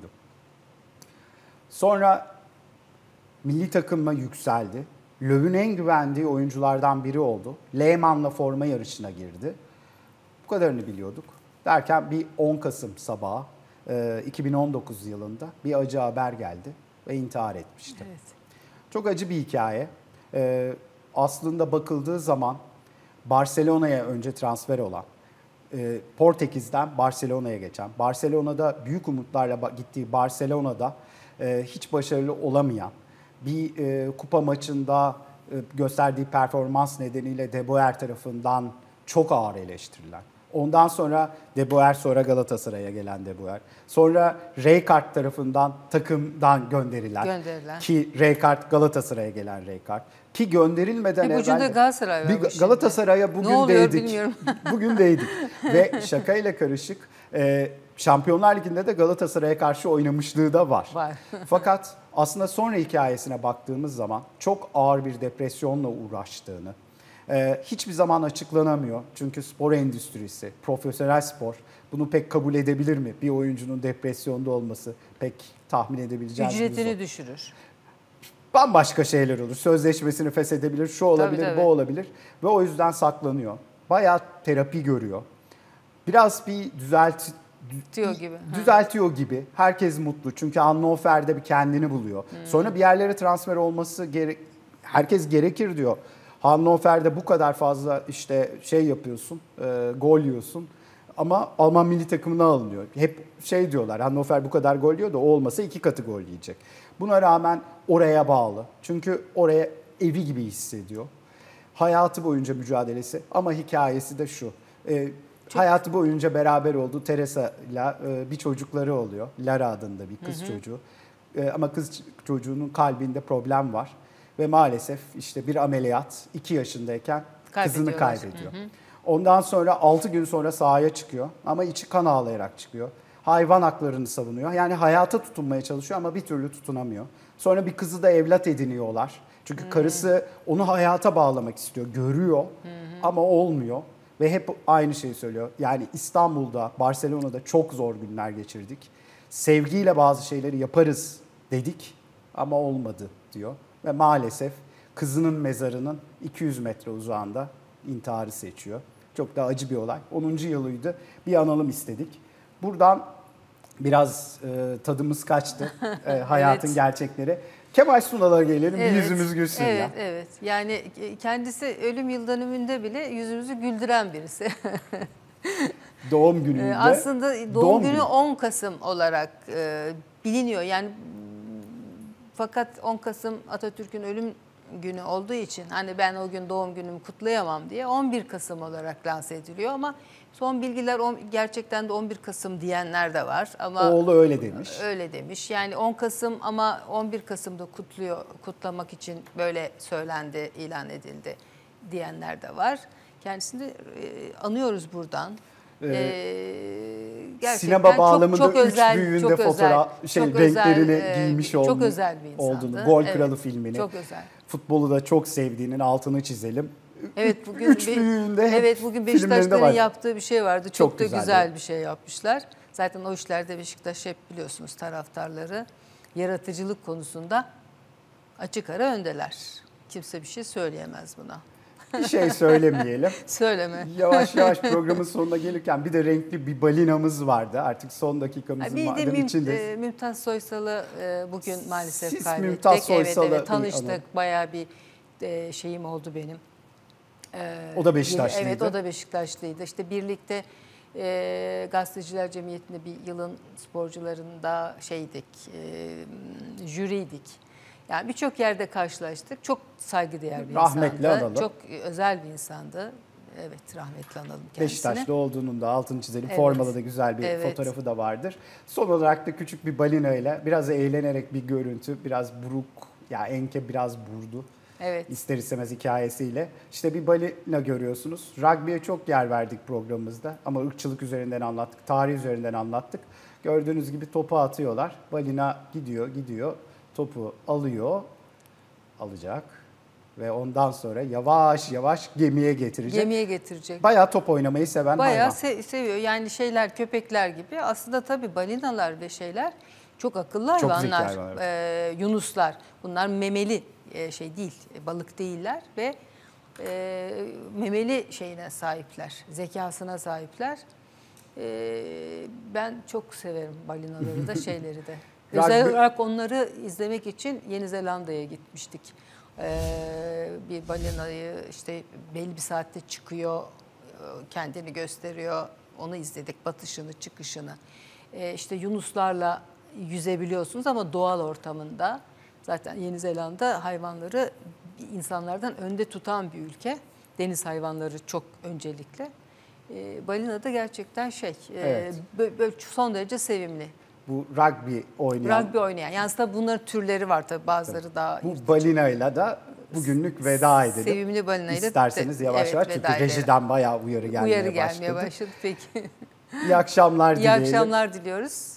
Sonra milli takıma yükseldi. Löw'ün en güvendiği oyunculardan biri oldu. Lehmann'la forma yarışına girdi. Bu kadarını biliyorduk. Derken bir 10 Kasım sabahı 2019 yılında bir acı haber geldi ve intihar etmişti. Evet. Çok acı bir hikaye. Aslında bakıldığı zaman Barcelona'ya önce transfer olan, Portekiz'den Barcelona'ya geçen, Barcelona'da büyük umutlarla gittiği Barcelona'da hiç başarılı olamayan, bir kupa maçında gösterdiği performans nedeniyle De Boer tarafından çok ağır eleştirilen. Ondan sonra De Boer, sonra Galatasaray'a gelen De Boer. Sonra Rijkaard tarafından takımdan gönderilen. Ki Rijkaard Galatasaray'a gelen Rijkaard. Ki gönderilmeden evvel... ucunda Galatasaray var. Galatasaray'a bugün ne oluyor değdik. Bilmiyorum. Bugün değdik. Ve şakayla karışık Şampiyonlar Ligi'nde de Galatasaray'a karşı oynamışlığı da var. Fakat aslında sonra hikayesine baktığımız zaman çok ağır bir depresyonla uğraştığını Hiçbir zaman açıklanamıyor. Çünkü spor endüstrisi, profesyonel spor bunu pek kabul edebilir mi? Bir oyuncunun depresyonda olması pek tahmin edebileceğiniz bir Ücretini zor. düşürür. Bambaşka şeyler olur. Sözleşmesini feshedebilir, şu olabilir, Tabii. bu olabilir. Ve o yüzden saklanıyor. Bayağı terapi görüyor. Biraz bir düzeltiyor gibi. Herkes mutlu. Çünkü Hannover'de bir kendini buluyor. Sonra bir yerlere transfer olması herkes gerekir diyor. Hannover'de bu kadar fazla işte şey yapıyorsun, gol yiyorsun. Ama Alman milli takımına alınıyor. Hep şey diyorlar, Hannover bu kadar gol yiyor da o olmasa 2 katı gol yiyecek. Buna rağmen oraya bağlı. Çünkü oraya evi gibi hissediyor. Hayatı boyunca mücadelesi ama hikayesi de şu. Hayatı boyunca beraber olduğu Teresa'yla bir çocukları oluyor. Lara adında bir kız çocuğu. Ama kız çocuğunun kalbinde problem var. Ve maalesef işte bir ameliyat 2 yaşındayken kızını kaybediyor. Ondan sonra 6 gün sonra sahaya çıkıyor ama içi kan ağlayarak çıkıyor. Hayvan haklarını savunuyor. Yani hayata tutunmaya çalışıyor ama bir türlü tutunamıyor. Sonra bir kızı da evlat ediniyorlar. Çünkü karısı onu hayata bağlamak istiyor, görüyor ama olmuyor. Ve hep aynı şeyi söylüyor. Yani İstanbul'da, Barcelona'da çok zor günler geçirdik. Sevgiyle bazı şeyleri yaparız dedik ama olmadı diyor. Ve maalesef kızının mezarının 200 metre uzağında intiharı seçiyor. Çok da acı bir olay. 10. yılıydı. Bir analım istedik. Buradan biraz tadımız kaçtı. Hayatın gerçekleri. Kemal Sunal'a gelelim. Bir yüzümüz gülsün ya. Evet. Yani kendisi ölüm yıl dönümünde bile yüzümüzü güldüren birisi. Doğum gününde. Aslında doğum günü 10 Kasım olarak biliniyor. Yani fakat 10 Kasım Atatürk'ün ölüm günü olduğu için hani ben o gün doğum günümü kutlayamam diye 11 Kasım olarak lanse ediliyor ama son bilgiler gerçekten de 11 Kasım diyenler de var ama oğlu öyle demiş. Öyle demiş. Yani 10 Kasım ama 11 Kasım'da kutlamak için böyle söylendi, ilan edildi diyenler de var. Kendisini anıyoruz buradan. Sinema bağlamında üç büyüğünde renklerini giymiş çok özel bir insandı. olduğunu, Gol Kralı filmini, çok özel. Futbolu da çok sevdiğinin altını çizelim. Evet, bugün üç büyüğünde bugün Beşiktaşların yaptığı bir şey vardı. Çok da güzel bir şey yapmışlar. Zaten o işlerde Beşiktaş hep biliyorsunuz taraftarları yaratıcılık konusunda açık ara öndeler. Kimse bir şey söyleyemez buna. Bir şey söylemeyelim. Söyleme. Yavaş yavaş programın sonuna gelirken bir de renkli bir balinamız vardı. Artık son dakikamızın madem içindeyiz. Mümtaz Soysal'ı bugün maalesef Siz kaybettik. Mümtaz Soysal'ı evet, tanıştık. Bayağı bir şeyim oldu benim. O da Beşiktaşlıydı. Evet, o da Beşiktaşlıydı. İşte birlikte Gazeteciler Cemiyeti'nde bir yılın sporcularında jüriydik. Yani birçok yerde karşılaştık. Çok saygıdeğer bir rahmetli insandı. analım. Çok özel bir insandı. Evet, rahmetli analım kendisini. Beşiktaşlı olduğunun da altını çizelim. Evet. Formalı da güzel bir fotoğrafı da vardır. Son olarak da küçük bir balina ile biraz eğlenerek bir görüntü. Biraz buruk, ya Enke biraz burdu. Evet. İster istemez hikayesiyle. İşte bir balina görüyorsunuz. Rugby'ye çok yer verdik programımızda. Ama ırkçılık üzerinden anlattık, tarih üzerinden anlattık. Gördüğünüz gibi topu atıyorlar. Balina gidiyor. Topu alacak ve ondan sonra yavaş yavaş gemiye getirecek. Bayağı top oynamayı seven hayvan. Seviyor. Yani köpekler gibi. Aslında tabii balinalar ve çok akıllı hayvanlar. Çok zeki Yunuslar. Bunlar memeli değil, balık değiller ve memeli sahipler, zekasına sahipler. Ben çok severim balinaları da de. Özel olarak onları izlemek için Yeni Zelanda'ya gitmiştik. Bir balinayı belli bir saatte çıkıyor, kendini gösteriyor. Onu izledik, batışını, çıkışını. Yunuslarla yüzebiliyorsunuz ama doğal ortamında. Zaten Yeni Zelanda hayvanları insanlardan önde tutan bir ülke. Deniz hayvanları çok öncelikli. Balina da gerçekten son derece sevimli. Bu rugby oynayan. Yani aslında bunların türleri var tabii, bazıları daha. Bu balinayla da bugünlük veda edelim. Sevimli balinayla. İsterseniz yavaş yavaş çünkü rejiden bayağı uyarı gelmeye başladı. Başladı peki. İyi akşamlar dileyelim. İyi akşamlar diliyoruz.